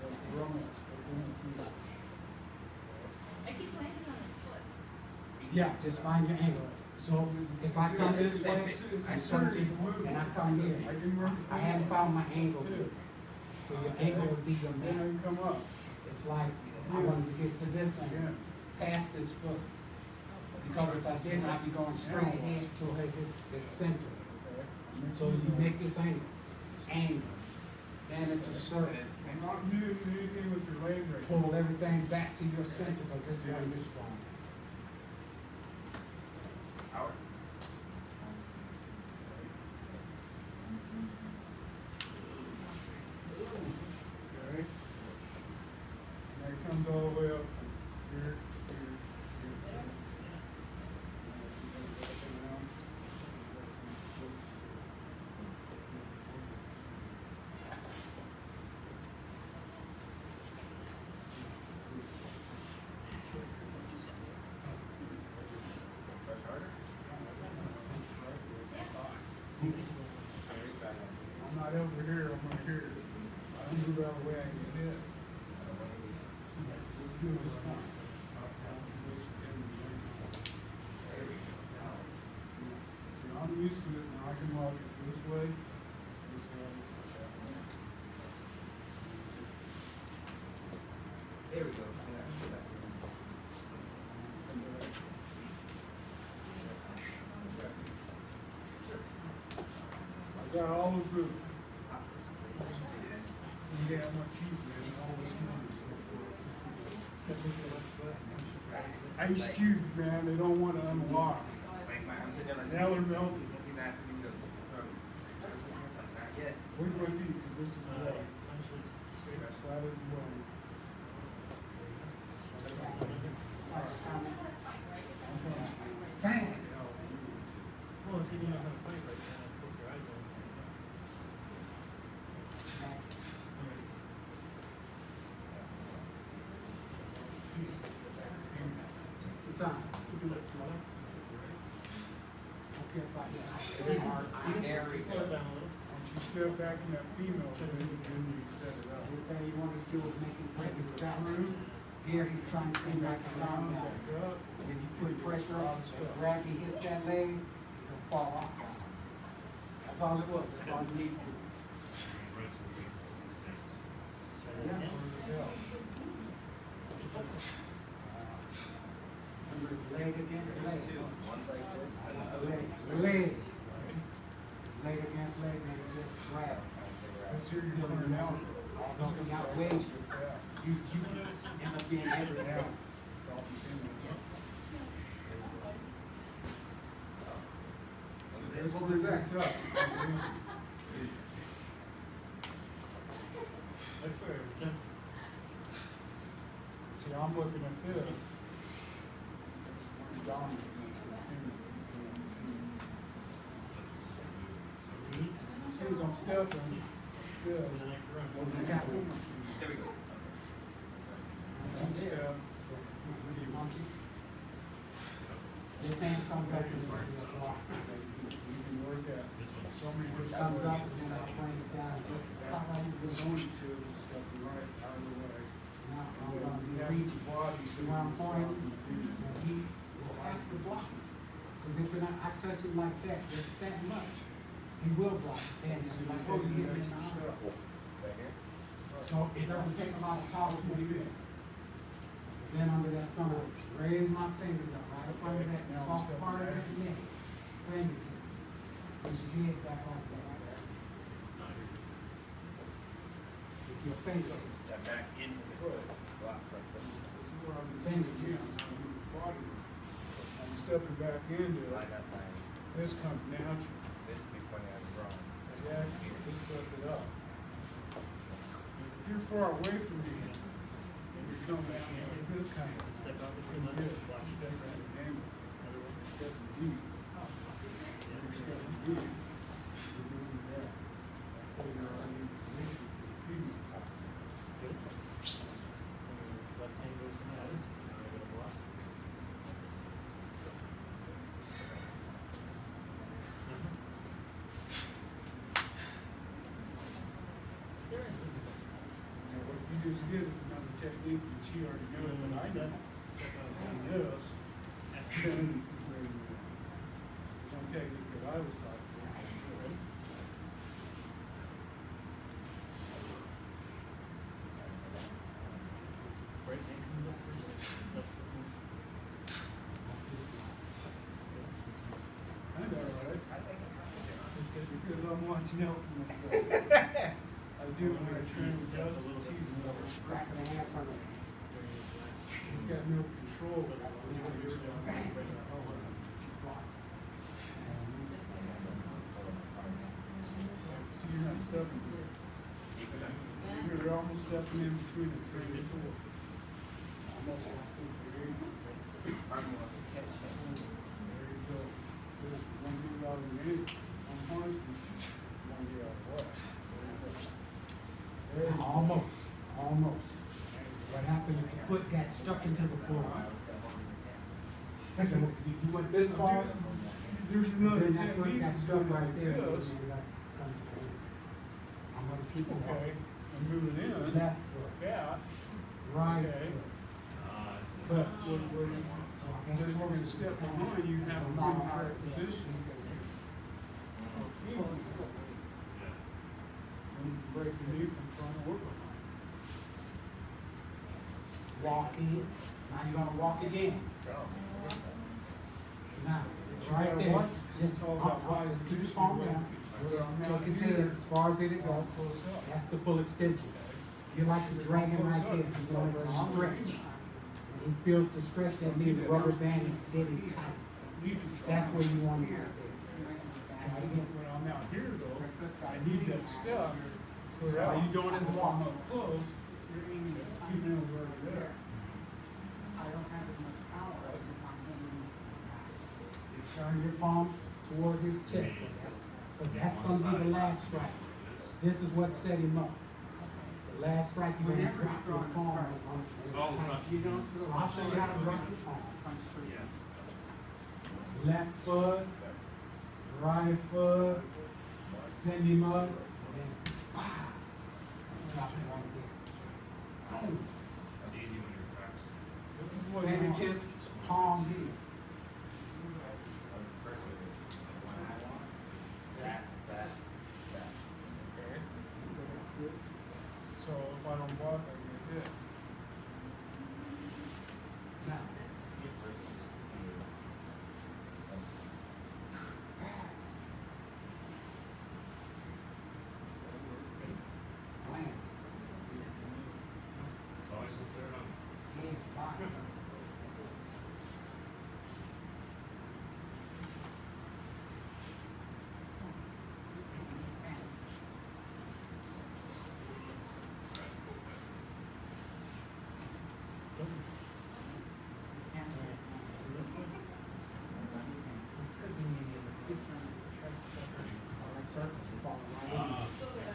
I keep landing on his foot. Yeah, just find your angle. So if I come this way, I turn this way, and I come here, I haven't found my angle yet. So your angle would be your Then I man. can come up. It's like, I wanted to get to this end, past this foot. Because if I didn't, I'd be going straight ahead to his, his center. So you make this angle, angle, then it's a circle. Not doing anything with your leg right now. Pull everything back to your center, because this is where you're strong. Howard? Okay? And it comes all the way up here, here, here. Press harder? I'm not over here, I'm right here. I don't move out of the way I can get hit. We'll do this one. See, I'm used to it, and I can walk it this way, this way. There we go. I got all the food. You got my feet, man, all this food. Ice cubes, man, they don't want to unlock. Like, my, I'm sitting there like Now they're this. melting. He's asking me to go, so, not yet. Where's my feet, because this is the way. Flat as well. Bang! Well, if you know how to fight right now, put your eyes on Good time. it. Let's slow down. Don't care about this. It's hard. There we Slow go. down a little. Once you step back in that female, then then you set it up. Everything you want to do is make him break his back. Here, he's trying to seem like he's on down. Back up. If you put pressure on, the gravity hits that leg, it'll fall off. That's all it was. That's all you need to do. Remember, it's leg against leg. There's two. One's like this, and the other Leg, one's leg. It's leg against leg, and it's just grab. Let's hear you coming now. Don't be outraged. You, you end up being every now. What was that? That's what it was done. See, I'm looking at this. It's one dominant. As soon as I'm stepping, this. Was the next run? I got one. There we go. One step. This hand comes up and it's a block. You can work at so many different Comes up ways. and then I bring it down. Just pop out and We're go. going to step right out of the way. Now, I'm You gonna have reach the body, so See where I'm you pointing? stop. And he will have to block me. Because if I, I touch him like that, just that much, he will block. And it's like, oh, you hit me in the arm. So it doesn't take a lot of power to do it. Then under that stomach, raise my fingers up right up under that soft part of that neck. Fingertip. Push your head back like that. With your fingers. Step back into this block right there. This is where I'm getting again. I'm using the body. I'm stepping back into Line it. up line. This comes natural. This will be pointing at the wrong. Yeah, this sets it up. If you're far away from me, and you're coming at me like this kind of, Step out it's between gonna left get and flash. step at an angle. You're stepping deep. You're stepping deep. You're doing that. So you're already reaching for the feet. Good. Left hand goes to my eyes. Now I got a block. There is, isn't there? Now, what you just did is another technique that she already knew, and I Step, know. step out of And line. this, then, some technique that I was taught. Right? Right hand comes up first. Left foot moves. I know, right? It's good. Because I'm watching out for myself. I do when I train with Step a Justin little bit too, so Back of the hand from the Very relaxed. he's got no control. So it's He's a little got bit no down. control. See, you're not stepping. You're almost stepping in between the three and four. Almost like three. Arm wants to catch him. There you go. Good. One get out of the eight. One punch. One get out of what? There you go. There you go. Almost, almost. What happened is the foot got stuck into the floor. So you you went this far, There's another then that foot technique. got is stuck doing right there. like and this. you're like, I'm gonna keep it Okay, walking. I'm moving in. Left foot, Yeah. right Okay. foot. But when, when, since we're gonna step on, you have to be in the correct position. And you break the knee from front or behind. Walk in, now you're gonna walk again. Now, it's right gotta there, walk. just, It's all uh, about uh, body just keep your position, palm right? down. Where Just I'm take out his here, head as far as it'll go. close up. That's the full extension. You like to drag him right there, he's gonna stretch. When he feels the stretch, that means the rubber band is steady tight. That's where you want it right there. Try again. When I'm out here though, I need that step. So So all now you doing is I'm walking. up close, you're aiming at two nails right there. I don't have as much power as if I'm hitting. You turn your palm toward his chest, because that's gonna be the last strike. This is what set him up. The last strike, you're gonna drop your palm on on his tight. So I'll show you how to drop your palm. Left foot, right foot, send him up, and then, wow, drop it right there. It's easy when you're practicing. This is what you want. Fingertips, palm here. That, that, that. So if I don't block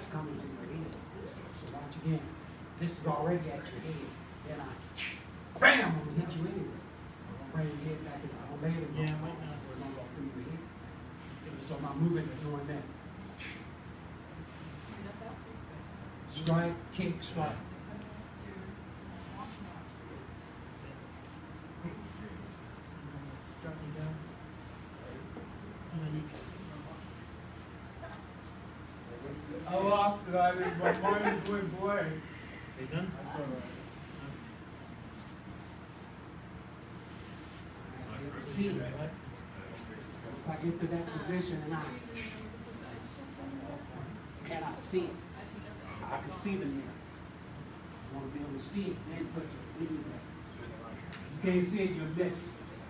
coming to your head. So watch again. This is already at your head. Then I, bam, I'm gonna hit you anyway. So I'm bring your head back in the whole leg. Yeah, right now it's It's gonna go through your head. So my movement is doing that. Strike, kick, strike. Drop me down. And then you can. I lost it, I didn't, my mind just went blank. They done? That's all right. See, Relax. once I get to that position and I, and I see it, I can see the mirror. I want to be able to see it, then put your in your You can't see it, you're fixed.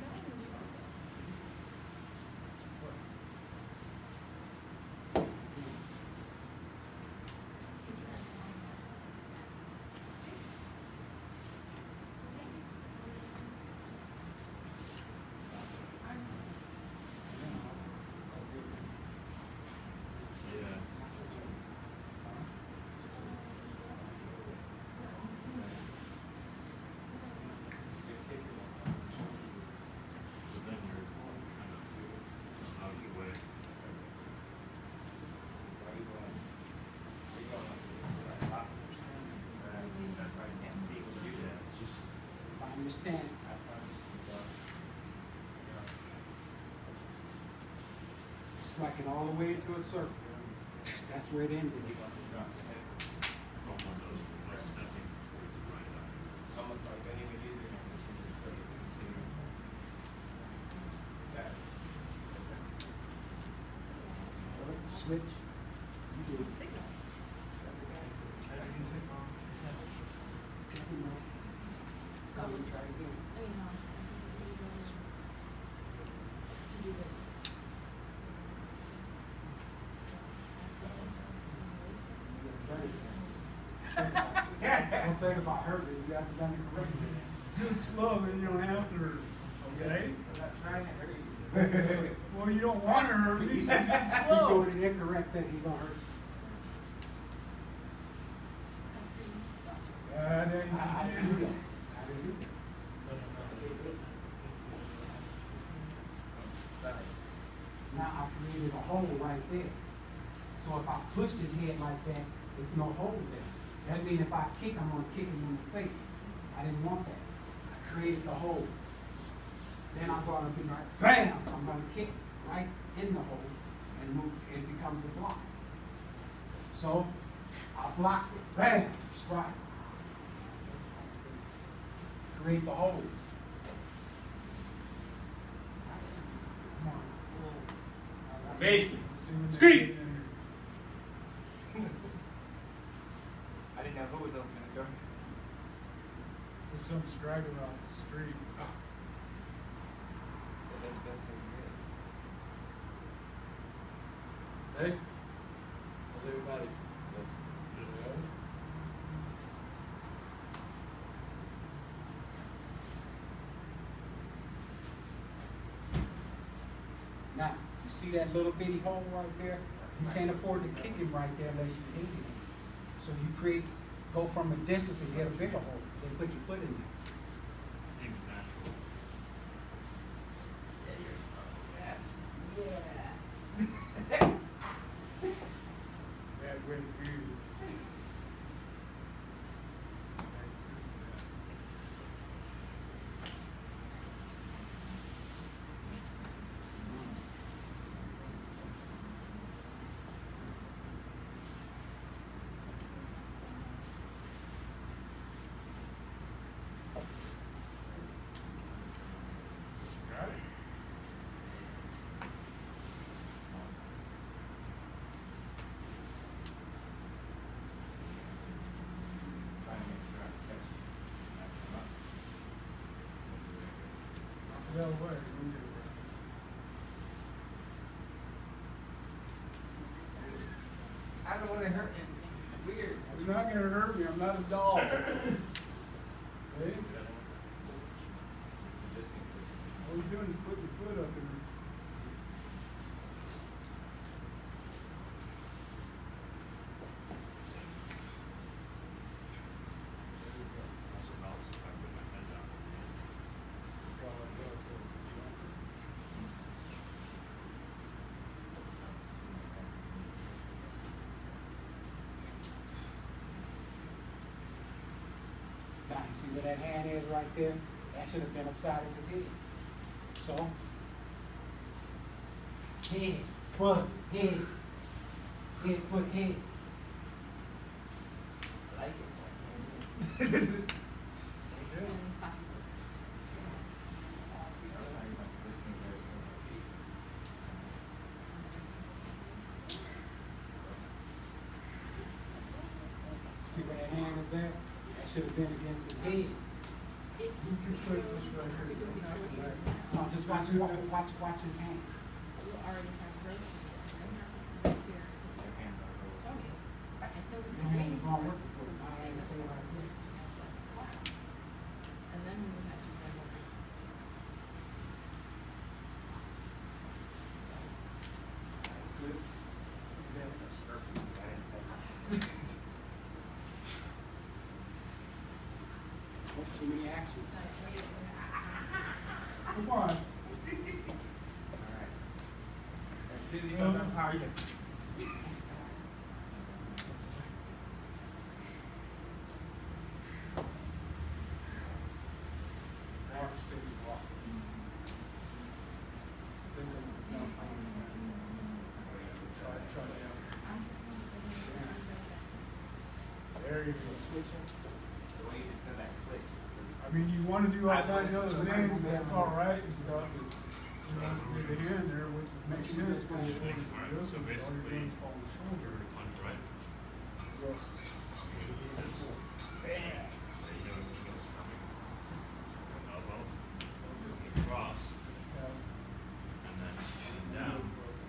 Find your stance. Strike it all the way into a circle. That's where it ended. Almost like any of these are Switch. You do it. Signal. It's coming, try again. I mean, no. To do this. Don't think about hurting, you haven't done it correctly. Do it slow, then you don't have to, okay? I'm not trying to hurt you. Well, you don't want to hurt me, so do it He's slow. doing it incorrect, then he's gonna hurt you. Uh, then you I- I confuse didn't do me. that. I didn't do that. Now I created a hole right there. So if I pushed his head like that, there's no hole there. That means if I kick, I'm gonna kick him in the face. I didn't want that. I created the hole. Then I'm gonna be like, bam! I'm gonna kick right in the hole and move, it becomes a block. So I blocked it, bam, strike. Create the hole. Come on. Safety. Ski! I didn't know who was opening the door. To some straggler on the street. But that's been so good. Hey, how's everybody? Now, you see that little bitty hole right there? You can't afford to kick him right there unless you hit him. So you create, go from a distance and get a bigger hole, then put your foot in there. Seems natural. Bad way to do it. Got it. Trying to make sure I catch it. No way, we did it. I don't want to hurt you. It's weird. It's not gonna hurt me, I'm not a dog. See? All you're doing is putting your foot up in. You see where that hand is right there? That should have been upside of his head. So, head, foot, head, head, foot, head. Like it. And classes with all three of them. See where that hand is at? That should have been against his head. If You can we put go this right to here. go before he is No, now, just watch, watch, watch, watch his hand. we'll already have rotated, and then have to come here. Tony, and he'll be Your hand is waiting gonna for work us for to it. I take us understand right there. and then we would have to demo it. Good. What's too many actions? Come on. Susie, how are you? Now it's still walk. There you go. The way you just said that click. I mean, you wanna do all kinds of other things, that's all right and stuff, but you want to get the hand there, which makes sense, because you're going to do Alright, this, so all you're basically, doing is fall the shoulder. punch right. So, This. There you go, you know it's coming. Elbow. Cross. yeah. And then down.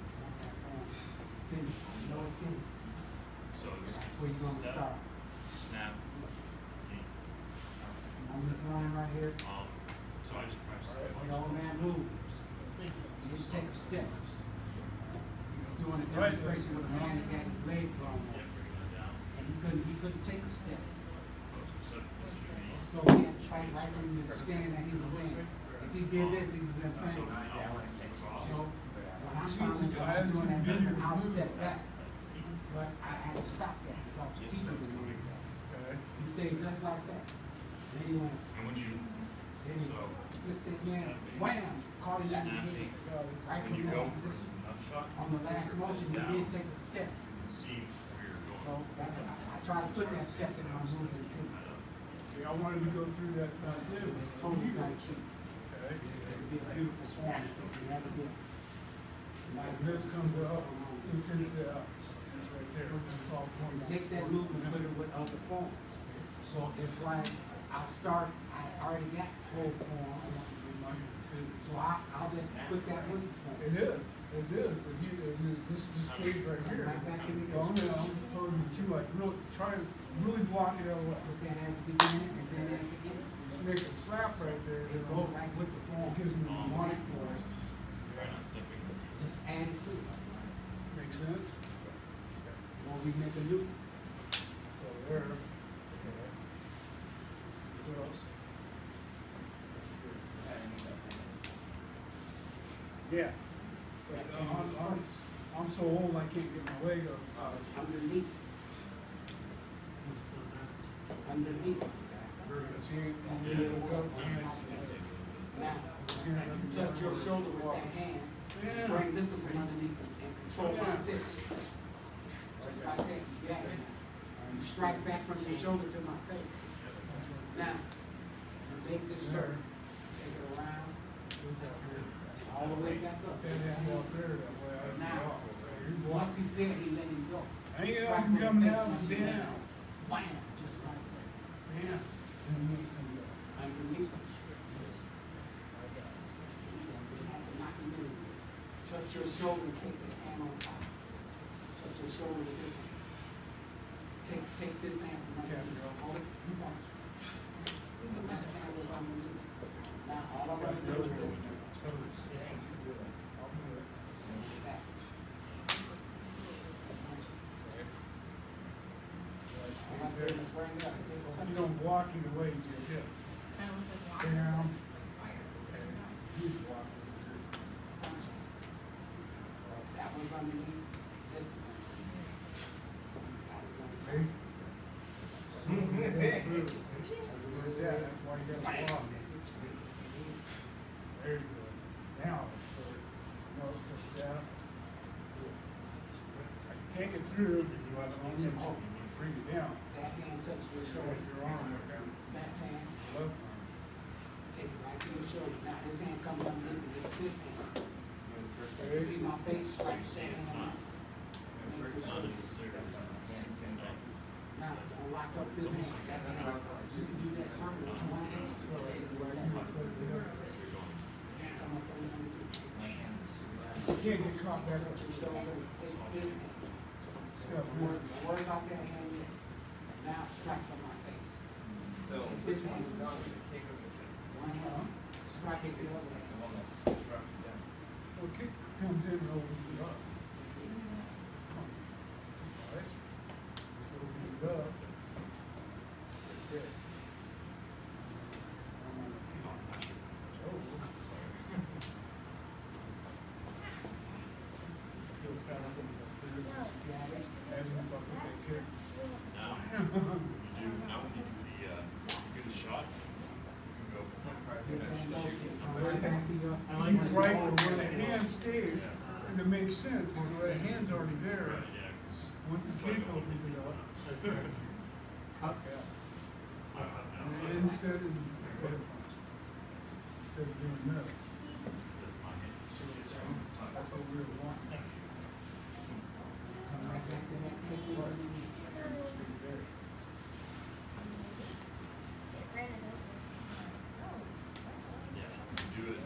See, you know it's in. So it's That's where you're gonna step, start. snap, knee. On this line right here, Um, so I just press. when the old man moves, you just take a step. He was doing a Right. demonstration with a man that had his leg thrown Yeah, up, bring that down. and he couldn't, he couldn't take a step. So this should be. So he had to fight right from the stand that he was in. If he did this, he was in So pain. now, cross. So, when I'm finding I was doing that movement, I'll step back. But I had to stop that because the teacher was doing it. Okay. He stayed just like that. Then he went, And when you, then he so, lifted his hand, wham, caught him down the snapping. head. Got it. Right When from you that go for position. nut shot. On the last motion, he down, did take a step. see where you're going. So that's, I, I tried to put that step in my movement too. See, I wanted to go through that, uh, too. It's totally tight sheet. Okay. It's a beautiful form, you never get. And this comes up, this is, uh, it's right there, it's all You formed. take that movement and put it with other forms. So it's like, I'll start, I already got whole form, I want to do mine too. So I, I'll just put that with the form. It is, it is, but you, it is, this displays right here. Right back in the- So I'm gonna, I'm supposed to like really, try to really block it out, Put that as a beginning and then as an end. make a slap right there, It and go go, right with the form. it gives me You want it for it, Try not stepping. just add it to it. makes sense? Or we make a loop. So there. What else? Yeah. But, uh, I'm, I'm, I'm so old, I can't get my leg up. Uh, it's underneath, underneath. See, That's the Yeah. little work. Now, you touch your shoulder with that hand, Yeah. bring this one underneath it and control like this. Just like that, you got it. You strike back from your shoulder to my face. Now, you make this circle, take it around, all the way back up. Then have to walk there that way. I can Now, walk. So you're once blocking. he's there, he let him go. Ain't Strike nothing from the coming face out once and you let down. him. Wham, just like that. Yeah. And then it's gonna go. Underneath the strip, just. Touch your shoulder, take this hand on top. Touch your shoulder with this one. Take, take this hand from Okay. under your hold it, you watch. This is left hand was underneath. Now, all I'm gonna do is this. Back. All I do is bring it up, just touch You it. don't block either way, you get hit. Kind of looks like water, Down. like fire. He's blocking. Punch it. That one's underneath, this is underneath. That was underneath. See? So, where it's at. take it through, only if you bring it down. That hand touch your Show shoulder. with your arm, okay? That hand, Left arm. take it right to your shoulder. Now this hand comes underneath and lift this hand. You Okay. see my face, right there. It's not. Make It's this not hand. necessarily. Now, don't lock up this hand. That's the hand. You can do that circle with one hand. Where that hand come up underneath. You can't get caught back up Your your shoulder, shoulder. take this hand. Step Don't worry, one. don't worry about that hand yet. Now strike from my face. So, Take this hand. no, you kick him. One hand, strike it the other hand. Well, kick comes in and opens it up. Alright? Opens it up. Okay. I'm gonna kick it. Oh. Feel kind of like a as you thought that kick. Now, you do, now when you do the, uh, do the shot, you can go. I like it's right where the hand stays, and it makes sense, because the hand's already there. Right, yeah, 'cause Once the kick opens it up. That's correct. Cut I don't And know. then instead of, instead of doing this, That's my hand. that's what we were wanting. Thanks. Come right back to that table underneath. Straight there. Yeah, you do it.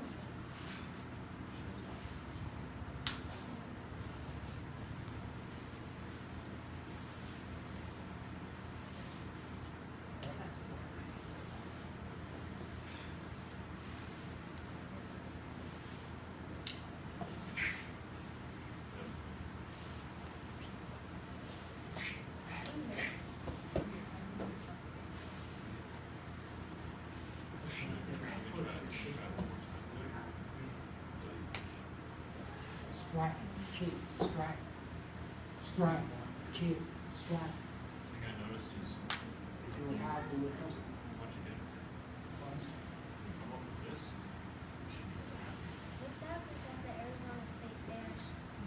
Strike, kick, strike, strike, kick, strike. I think I noticed he's, Do it how I do it. once you get, you come up with this, it should be snappy. What that was at the Arizona State Fairs.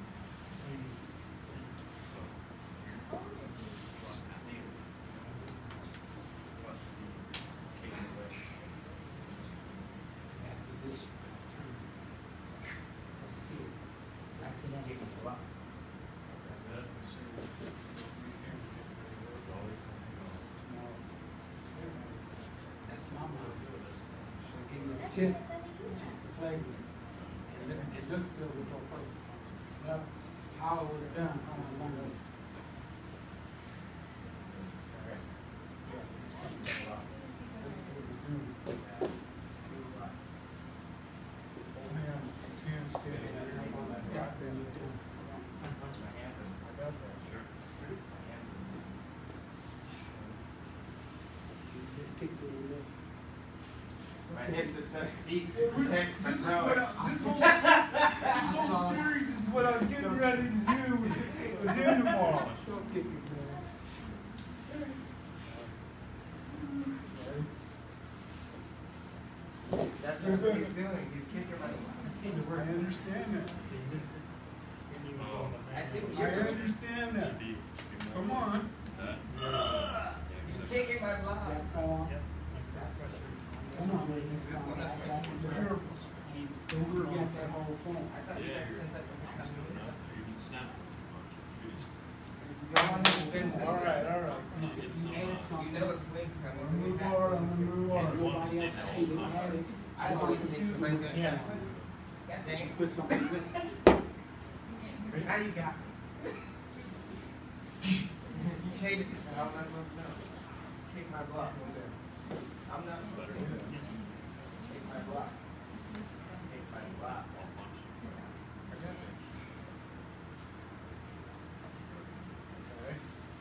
So, here, How old is he? plus the thing. Plus the kick in the leg. That position. Let's see it. Right to that. That, there's always something else. That's my move. So I give you a That's tip, what I thought you just had. to play with. It, look, it looks good with your first. Well, how it was done, how I learned it. Hand, his hand stays there. Right there. Sure. You just kick to the left. My hips are tucked deep to This protect my is what throat. I- this whole, this whole series is what I was getting ready to do with, with him tomorrow. Don't kick it, man. That's what he's doing. He's kicking my butt. See the I word. understand that. They missed it. And he was Oh. on the I see what I you're doing. understand that. Should be, should be more. Come on. That. He's kicking my Is butt. that call? Yep. Pressure. Come on, man. This one is Careful. He's. Don't forget that whole thing. I thought you Yeah, guys you're- sent that from the That's good company. enough. You can snap it. Go on and Vince says All right, that. all right. Come on. It's some, Add uh, You something. know a swing's coming, I'm so gonna you move have on, to. I'm gonna move on. Nobody else to see it. Add it. I always think somebody's gonna try to put it. God dang You it. put something with it. Now you got me. You changed it, so I'm not supposed to know. Kick my butt. I'm not supposed to know. Yes. Kick my butt. Kick my butt. I'll punch you. I got it. Okay.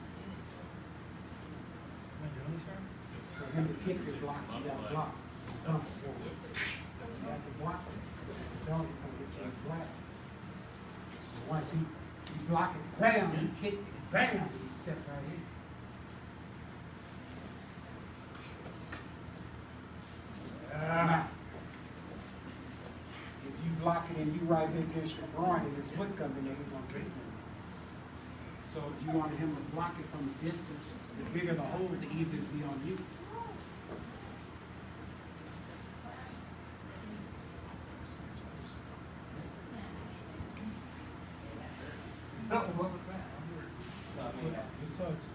Am I doing this right? For him to kick your block, you gotta block. Stump forward. You have to block it. If you don't, it's gonna get you black. So once he, you block it, bam, you kick it, bam, you step right in. Ah, Now, if you block it and you right there against your groin and his foot coming in, he's gonna kick you. So you wanted him to block it from a distance. The bigger the hole, the easier it be on you. What was that? Just touch it.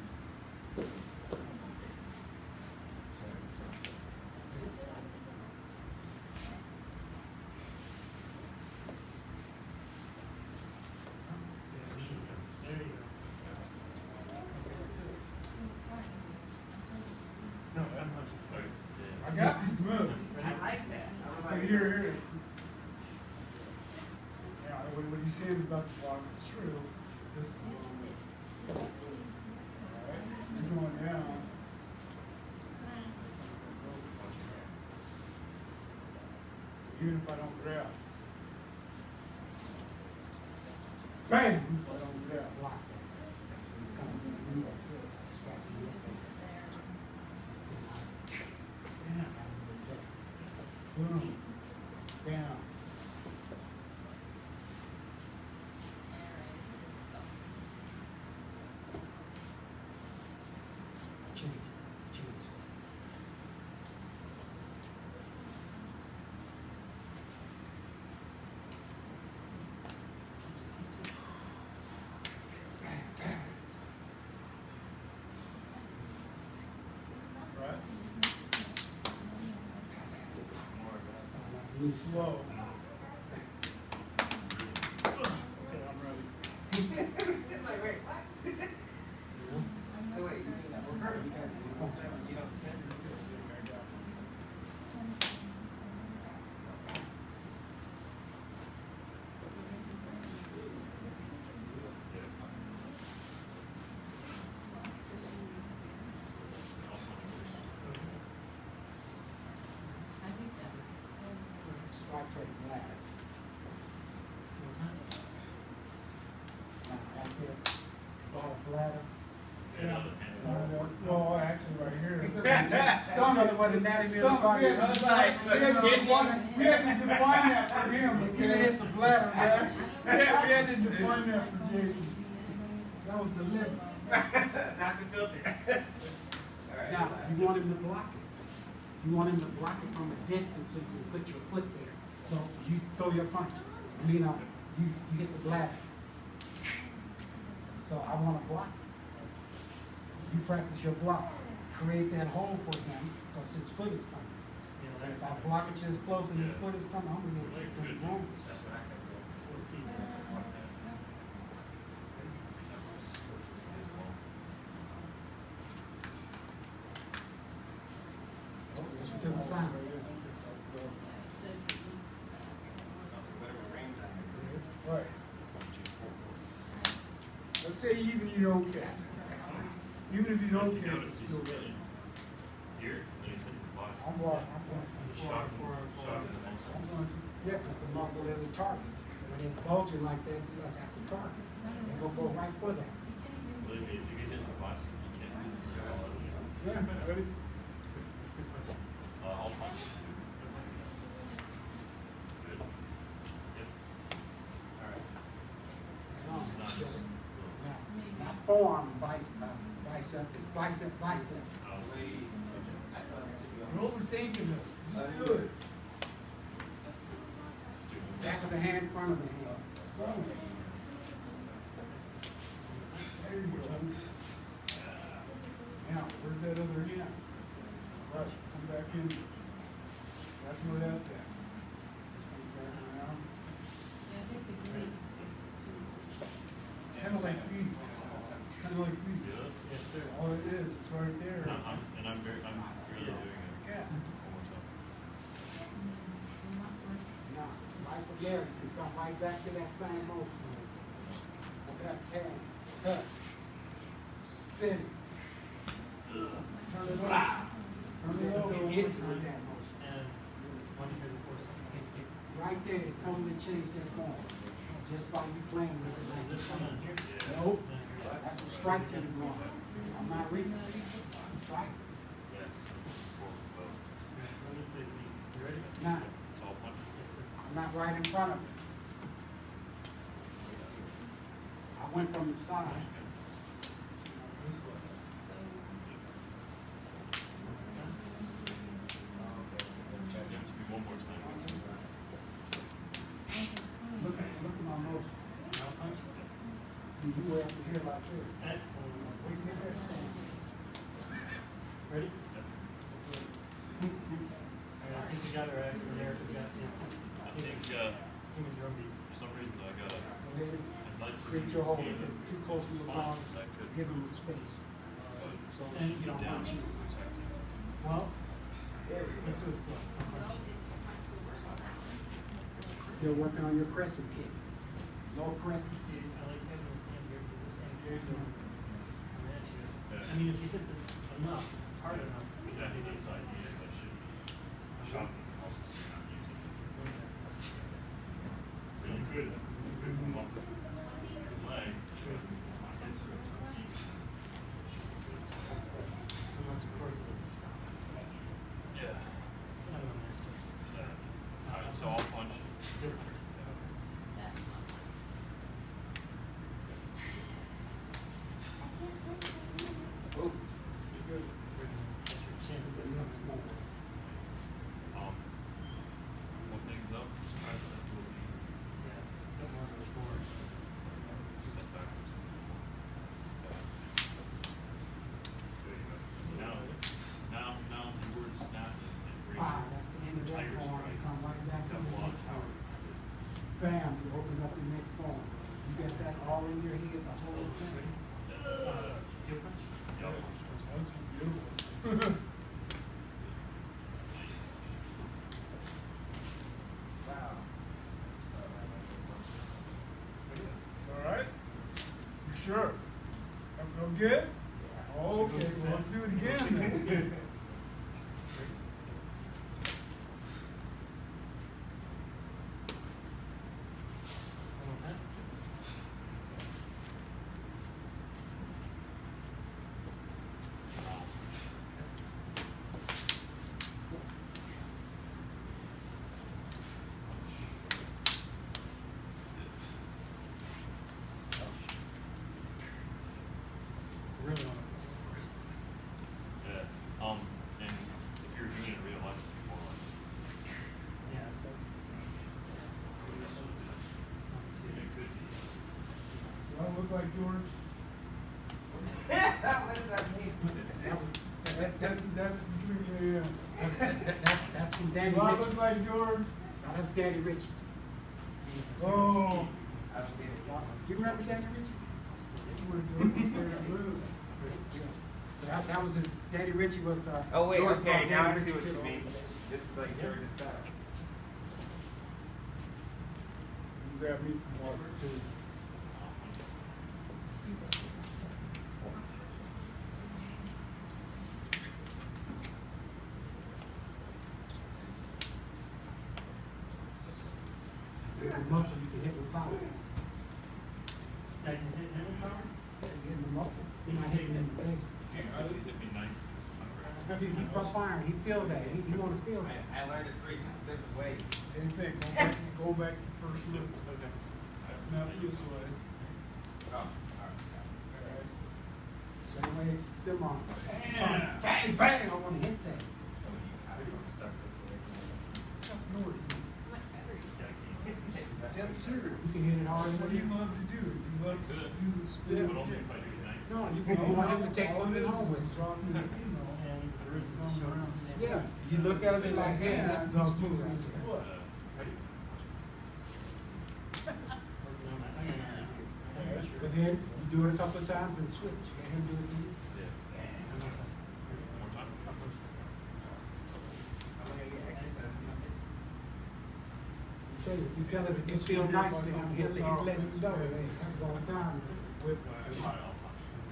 There you go. No, I'm not. Sorry. I got these moves. I like that. I was Like, like, here, here. Yeah, what, what you saying about the block is true. Just, alright, you're going down. Even if I don't grab. Bang! If I don't grab. Block that. So he's coming in the window here, it's distracting your face. Boom. Down. Change it, change it. Right? Move Slow. Okay, I'm ready. it's like, wait, what? So wait, you mean that we're hurt because you don't you don't send it to us. I think that's. Strike for the bladder. Now, right there, it's all bladder. Yeah. Uh, Well, actually, right here. Stomach. Tell him what anatomy of the Stomach, body we is. had to define- we had to define- we had to define that for him. Get it at the bladder, man. We had, we had to define that for Jason. That was the liver. Not the filter. Alright. Now, you want him to block it. You want him to block it from a distance so you can put your foot there. So you throw your punch. I mean, uh, you, you hit the bladder. So I want to block it. You practice your block. Create that hole for him because his foot is coming. You know, that's. If I block it this close and his foot is coming, I'm going to get you Good. wrong. That's what I can do. Four feet. Listen to the sound. Right. Let's say even you don't care. Even if you don't care, it's still there. Here, when you said the box. I'm walking. I'm going. Shock, shock is the muscle. I'm going to, yeah, because the muscle is a target. When it's bulging like that, you're like, that's a target. They're going to go right for that. Believe me, if you get hit in the box, you can't do it all over. Yeah, ready? Uh, I'll punch. Good. Yep. Alright. No, It's not just. Now, now forearm, bicep, uh, bicep, it's bicep, bicep. Uh, You're overthinking this. This is good. Back of the hand, front of the hand. Strong. There you go. Now, where's that other hand? Right, come back in. That's where that's at. Come back around. Yeah, I think the gate is too. It's kind of like these. It's kind of like these. Yeah. Yes, sir. All it is, it's right there. And I'm, and I'm very, I'm really doing it. Yeah. One more time. Now, right from there, you come right back to that same motion. Cut, hand, cut, spin. Turn it over. Turn it over and hit with that motion. And one year before something. Right there, it totally changed that form. Just by you playing with it like This this. one on here. Yeah. Nope, Then here. that's a strike to the groin. I'm not reaching. I'm striking. Yeah, it's four, both. Let me play the, you ready? Now, It's all punches. Yes, sir. I'm not right in front of him. I went from the side. way up here like this. Excellent. We can get that stand. Ready? Alright, I think we got her act there. We got, yeah. I think, uh, King of drum beats. for some reason I gotta, Go ahead and I'd like to create use your hole. the If it's too close to the spine, wall, so I could give them the space. So, so And you don't down want to you. protect it. Well, let's do it slow. Still working on your crescent kick. No crescent. See, I like having this hand here because this hand here is going to come at you. Yeah. I mean, if you hit this enough, hard enough. Yeah, I think that's the idea is I should be shocking the muscles and not using it. So you could, you could move up the leg, but my head's sort of deep. Unless, of course, it'll stop. Yeah. I don't know, master. Yeah. Alright, so I'll punch. Good. Oh, Good. Catch your chin. Um, one thing though, just try to set to a beat. Yeah, step more to the board. Step backwards. Yeah. There you go. Now, now, now the word snap and bring Ah, that's the end of that tiger form. strike. Come right back to Got the a lot of next power. form. Bam, you open up the next form. You get that all in your head, the whole thing. Uh, Heel punch? yeah. That's beautiful. wow. All right? You sure? That feel good? Okay, well, let's do it again then. One more time. Really want to go first. Yeah. Um, and if you're doing it in real life, it's more like, Yeah, so. it could be. Do I look like George? What does that mean? That, that's, that's between you and him. That's, that's from Danny Do I Ritchie. look like George? Now, that's Danny Ritchie. Oh. I don't get it. You remember Danny Ritchie? When George said smooth. That, that was his, Danny Ritchie was the. Oh, wait, George okay, brought now I Danny see Ritchie what to you the mean. organization. This is like George's style. You grab me some water too. There's a muscle you can hit with power. I can hit him with power? You get in the muscle, you might hit him in the face. If you really hit me nice, He, he puff iron, he feel that, he, he wanna feel that. I, I learned it three different ways. Same thing, go back, go back to first look. Snap this way. Oh, alright. Same way, them on. Bang, bang, bang, I wanna hit that. So you kind of stuck this way. North. Dead serious. You can hit it hard. What do you love to do? Is you love to Good. do the split? but only if I do it nice. No, you, you want him to take something home with you. John, you know, And the wrist is just around. Yeah, you look at it like, hey, that's kung fu right there. What? Uh, Working on my hand. But then, you do it a couple of times and switch, let him do it to you. yeah. One more time. I'm gonna get exercise. I tell you, if you tell him it feel nice to him, he'll, he's letting you know, hey, happens all the time. Alright, I'll punch.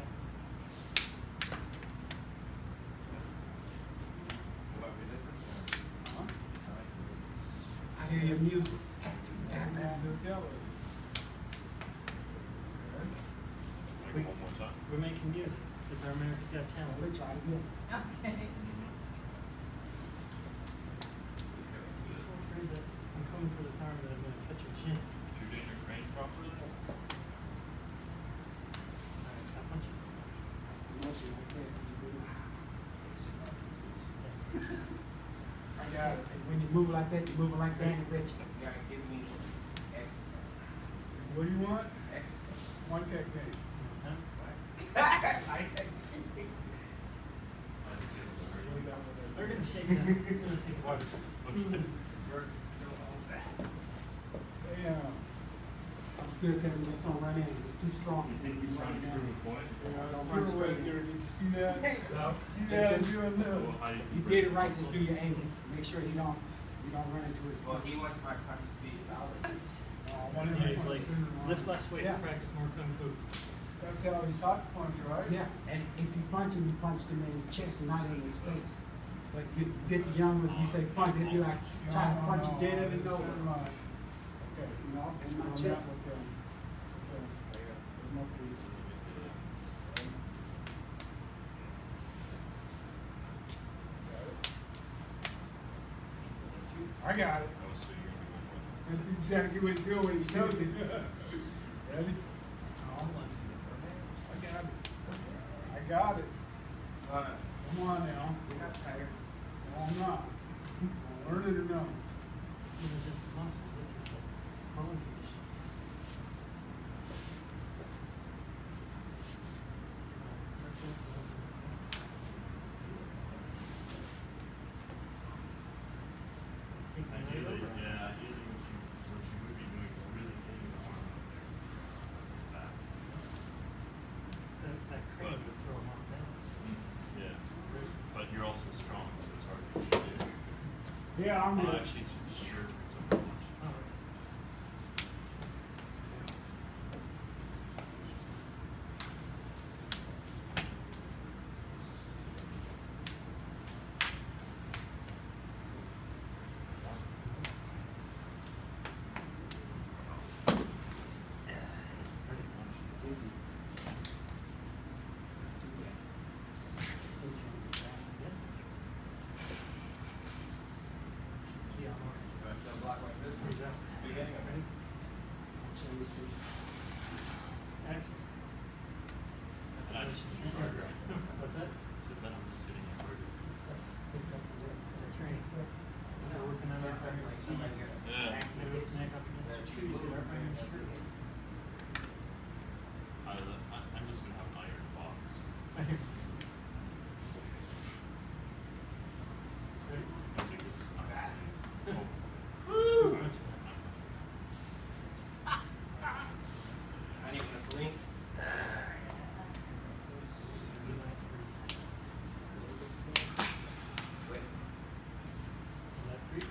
What resistance? I like resistance. I hear your music. Tap, tap, tap. Like one more time. We're making music. It's our America's Got Talent. We'll try it again. Okay. I'm so afraid that I'm coming for this arm that I'm gonna cut your chin. If you're doing your crane properly, Alright, I punch you. That's the muscle right there. Yes. I got it. And when you move like that, you move like Danny Ritchie. You gotta give me exercise. What do you want? Exercise. One technique. Ten? I said. They're gonna shake that. They're gonna take a What? watch. Hey, uh, I'm still telling you, just don't run in. It's too strong. You think he's trying to prove a point? Yeah, don't you're run straight right there. in. Did you see that? No. See It that? just- You and Well, Lil. how do You did it right, just do your angle. Make sure you don't, you don't run into his Well, punch. he wants my punch to be solid. Uh, one of Yeah, them he's like, punches in and lift on. less weight, Yeah. practice more kung fu. That's how he's hot punch, right? Yeah, and if you punch him, you punch him in his chest, not in his face. But you you get the young ones, you say punch, he'll be like, trying to punch you dead every no, nowhere. no. Okay, so now, In my I'm not chest. with them. Okay. There's no police. I got it. I was so you're gonna be one. That's exactly what he's doing, what he's telling me. Ready? I got it. I got it. Uh, Come on now. you're not tired. No, I'm not. I'm learning to know. These are just the muscles, this is the bone condition. Take my weight Usually, over. yeah, usually what you, what you would be doing is really hitting the arm up there. Back. That, that crane would throw him off balance. Yeah, but you're also strong, so it's hard to do. Yeah, I'm Well, good. actually, it's sure it's so much. All right. Pretty much. Yeah, I'm all right. You want to block like this? Beginning of it. Excellent. And I just need to burger. What's that? So then I'm just hitting a burger. That's, that's our training. So now we're working on our iron stance. Yeah. Maybe we'll smack up against a tree to get our iron straight. I, I, I'm just gonna have an iron box. Ready? I think it's honestly. Oh. Who's punching that? I need to blink. Wait. Is that three?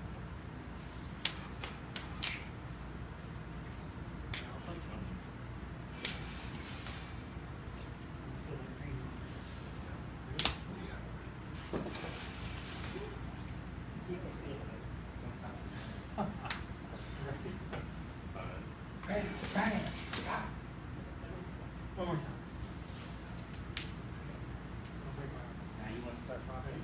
I'll punch one. Feel that green. Alright. Bang, bang, stop. One more time. I'll break my arm. Now you want to start profiting?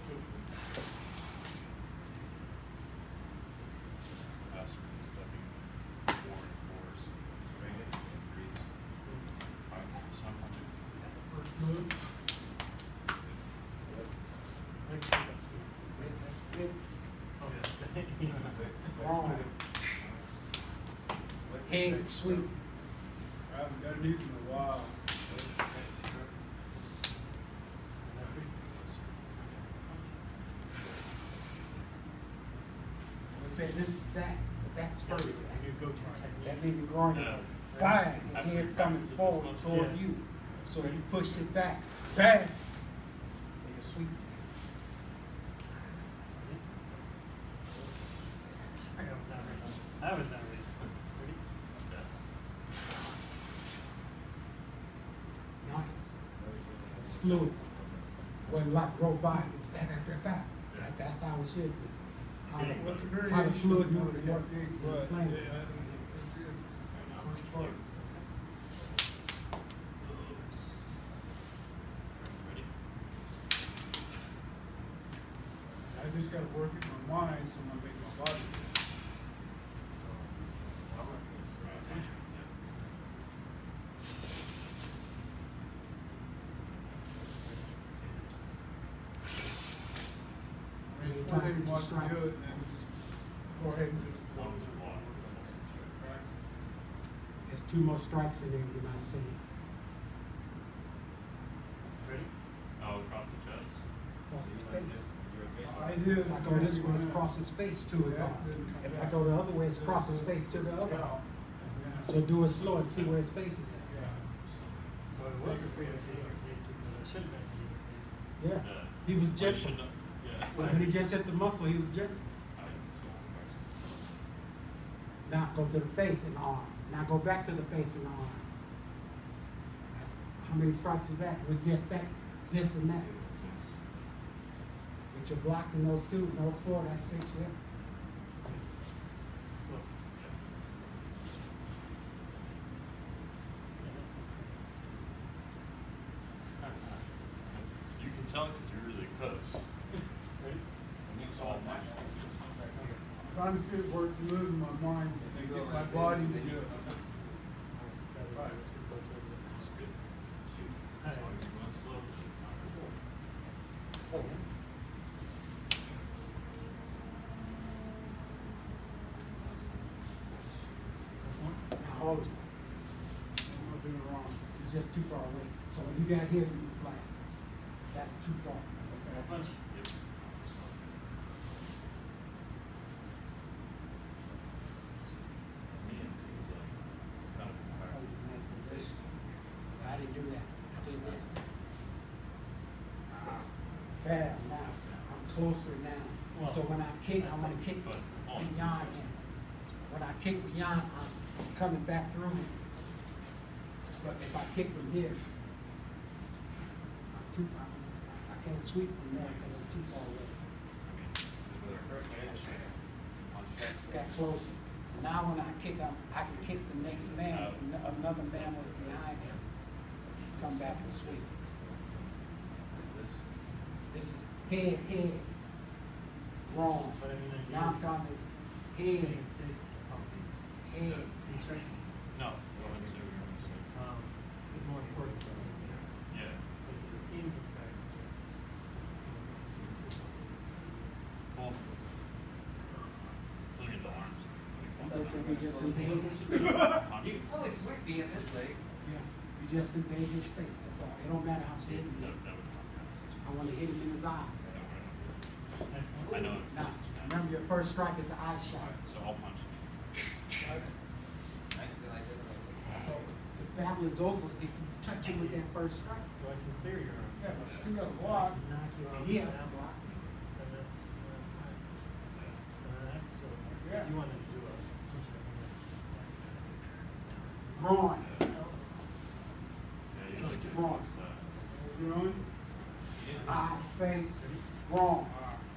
Faster than stepping four and fours. Straight and threes. Alright, so I'm punching. First move. Next one, that's good. Whip, whip, Oh, yeah. wrong. Head sweep. I haven't done these in a while. Is that three? We said this is back, the back's further. You go to technique. That means you're going Yeah. bang, his After head's he coming passes it forward this much, toward yeah. you. So you pushed it back, bang. And you sweep. I got it down right now. I have it down right now. Ready? Yeah. Nice. It's fluid. Wasn't like robot. Bang, bang, bang, bang. That- That's how it should be. How the, What's the how the variation fluid of movement the work technique, in the but, plane. yeah, I mean, it's it. First part. Ready? I just gotta work it in my mind, so I'm gonna make my body. I mean, it's one Trying thing to to watch describe- them do it, and then just go ahead and just. Long as you walk. It's two more strikes in there, you're not seeing. Ready? Oh, across the chest. Across his face. I did. If I go this way, it's across his face to his arm. If I go the other way, it's across his face to the other arm. So do it slow and see where his face is at. So I was afraid of hitting your face because I shouldn't have hit your face. Yeah. Yeah. He was I gentle. shouldn't have- Yeah. When he just hit the muscle, he was gentle. I didn't see all the verses, so. Now go to the face and arm. Now go back to the face and arm. That's, how many strikes was that? With just that, this and that. With your blocks and those two, those four, that's six, yeah. Slow. Yeah. You can tell because you're really close. Ready? It's all mine. Trying to get work moving my mind, and get my body to do it. That was too close, wasn't it? It's good. Shoot. As long as you're going slow, it's not good. Now hold it. I'm not doing it wrong. You're just too far away. So when you got here, you flat. That's too far. Punch. Yep. To me, it seems like it's kind of I hard. told you in that position. I didn't do that. I did this. Bam, now. I'm closer now. So when I kick, I'm gonna kick But on. beyond him. When I kick beyond, I'm coming back through him. But if I kick from here, I'm too, I'm, I can't sweep from there because I'm too far away. Got closer. Now when I kick, I'm, I can kick the next man. If ano- another man was behind him, come back and sweep. This is head, head. Wrong. But I mean, I Now I'm coming hitting head, his face. head. He's striking. No, go ahead and say what you're going to say. Um, it's more important though, you know. Yeah. So it seems in fact. Well, look at the arms. You just invade his face. On You you. can fully sweep me in this leg. Yeah, you just invade his face, that's all. It don't matter how big he That, is. that would not count. I wanna hit him in his eye. Excellent. I know it's Now, just two remember your first strike is an eye shot. So I'll punch. I just did like this. So the battle is over if you touch him with that first strike. So I can clear your arm. Yeah, but she got a block. Knock you off. He has the to bat. block. And that's, that's fine. Uh, that's still, Yeah. you wanted to do a punch it. Groin. Yeah, you like it. Wrong. It's, uh, You know? Eye, face, wrong.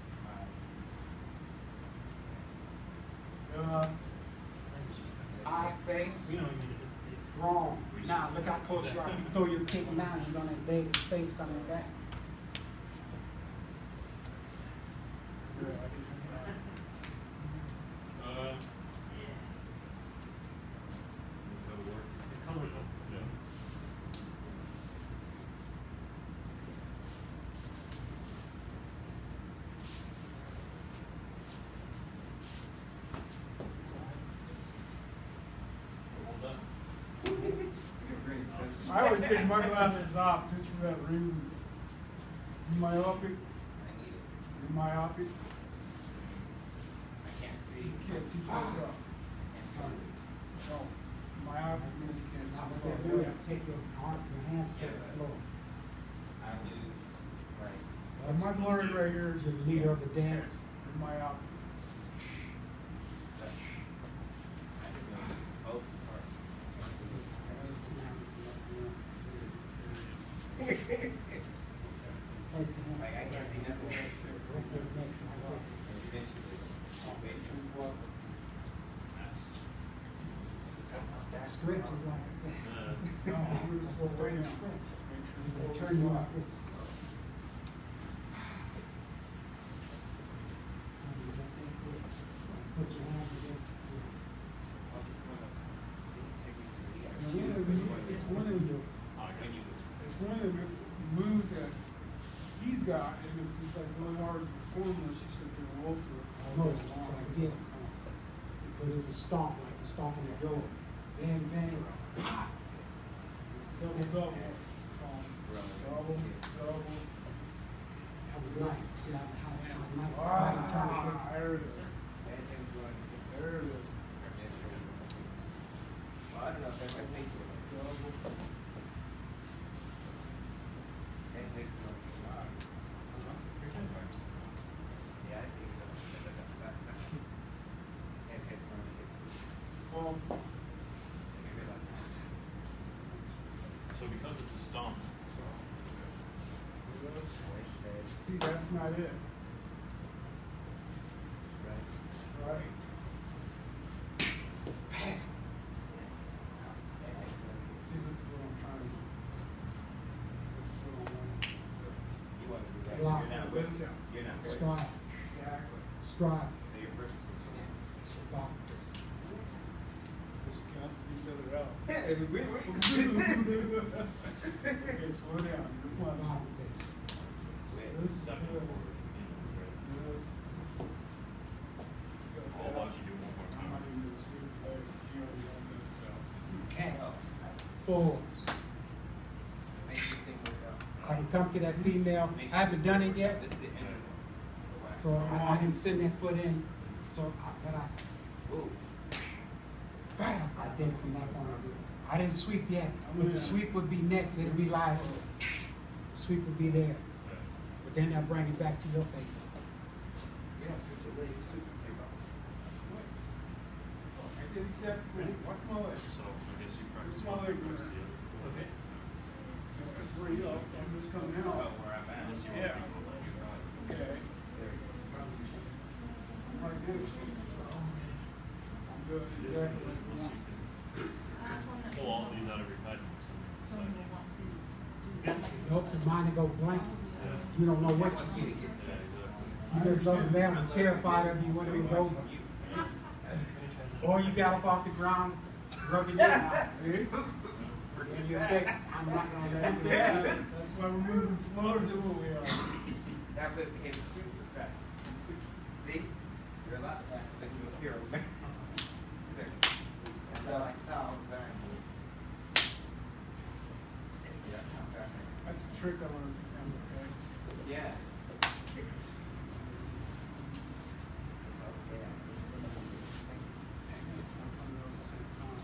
Uh, Eye, face, We don't even need to hit the face. wrong. Now, look how close you are. If you throw your kick now, you're gonna invade his face coming back. uh, that would work. The color's up. Yeah. Well done. I would take my glasses off just for that reason. You myopic? I need it. You myopic? I can't see. You can't see close up. Can't see. No. Myopic means you can't Now, see what they close do, up. is take your arm, your hands to the floor. I lose. Right. Uh, My blurred right here is You're the leader of the dance. myopic. I just know both parts. Place the hands. Like, I can't see nothing. Right there, neck, like that. Eventually, eventually. That stretch is like, Yeah, it's- No, I'm that's just a go way straight down. stretch. Make sure You you gotta turn you like this. So you just ain't put, put your hands against, your- It's one of the- it's one of the, it's one of the moves that he's got, and it's just like really hard to perform unless you sit there and roll for it. all almost, day long. like this. But it's a stomp, like a stomp on the door. Bang, bang, double. Double, double. That was nice. See how how it sounds nice. It's Ah, right in time. there it is. There it is. Well, I don't know if that might make it. Double. And make it look like, Your ten first. see, I think so. And it's one of the kids. Well, Maybe like that. So because it's a stump, see, that's not it, Right? right? Bam. See, this is what I'm trying to do. This is what I want to do. You want to do that. Block. You're not with it. You're not with it. Stride. Exactly. Stride. So your first was Block. Because you can't these other out. Yeah, we, we, we. Okay, slow down. You're one. Block this. This is seven good. forward, you know, right? This. I'll watch you do it one more I'm not time. even gonna scoot it back. You already know this, so. Okay. Oh, Four. make this thing work out. I can come to that female. Makes I haven't this done thing it work yet. out. This is the end of it. So I, I didn't send that foot in. So I, but I, Ooh. bam, I did from that point of view. I didn't sweep yet. But the sweep would be next. It'll be live. The sweep would be there. But then they'll bring it back to your face. You don't switch your legs. I did exactly. Watch my leg. So I guess you practice Small one leg first, movement. yeah. Okay. That's three up. I'm just coming About out. where I'm at. Unless you want Yeah. to be below. Okay. There you go. Like this. I'm good. Unless Exactly. you can pull all of these out of your head. and some- Someone will want to do. Nope, your mind will go blank. Yeah. You don't know what Once you you did. get Yeah, exactly. You just know the man was terrified of you when it was over. Or you got up off the ground, rubbing your eyes. See? And you think, I'm not gonna let him do Yeah, that. that's why we're moving slower than what we are. That would became super fast. See? You're a lot faster than you appear. That's all I saw. Back. Yeah, how fast I can- That's a trick I learned from him, okay? Yeah. So, yeah. I'm coming out at the same time.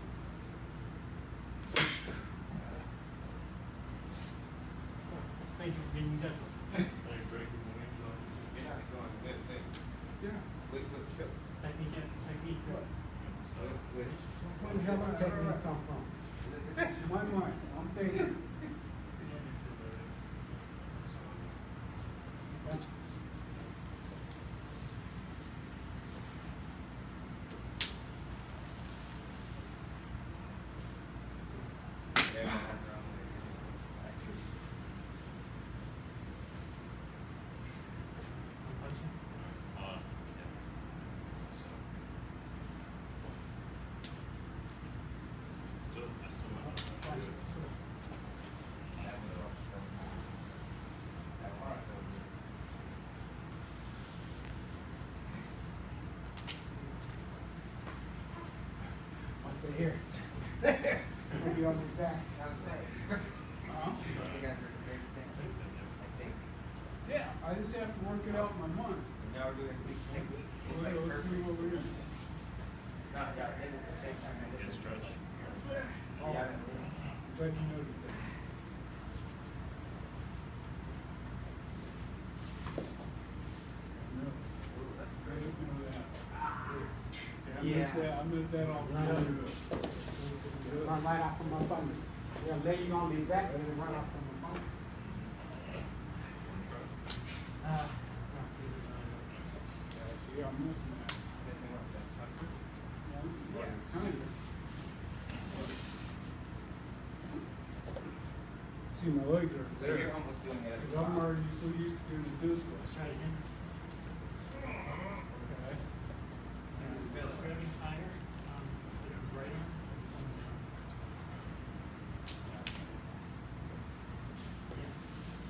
Thank you for being gentle. Sorry, breaking the wings off. You're not going with, with, Yeah. with, with, with, Technique, techniques. What? It's, uh, with. Where the hell did techniques come from? This is My mind, I'm thinking. Bunch- Everyone has their own way. I see. uh, yeah. So. Still, I still might not do it. That was so good. That was so good. Once they're here. We'll be on his back. That was tight. Huh? You guys are the same thing, I think. Yeah, I just have to work it out in my mind. Now we're doing each technique. It's Well, like let's do perfect. what we're doing. No, I got it at the same time. I did Good it. stretch. Yeah. Glad you noticed that. No. Ooh, that's I great. didn't know that. See, I Yeah. missed that, I missed that all. Right. Run right off from my phone. They'll lay you on the back and then run off from my phone. Uh, Yeah, see, I'm missing that. Missing what then? Yeah, Yeah. kind of. See, my legs are So there. you're almost doing it as Because a I'm pop. already so used to doing the disc. let's try it again. Okay. And feel it. Grabbing higher, um, with your right arm. Yes.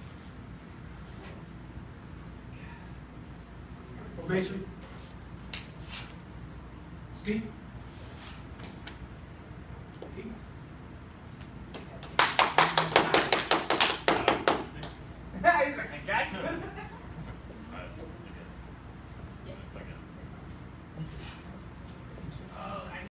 Formation. Steve. Peace.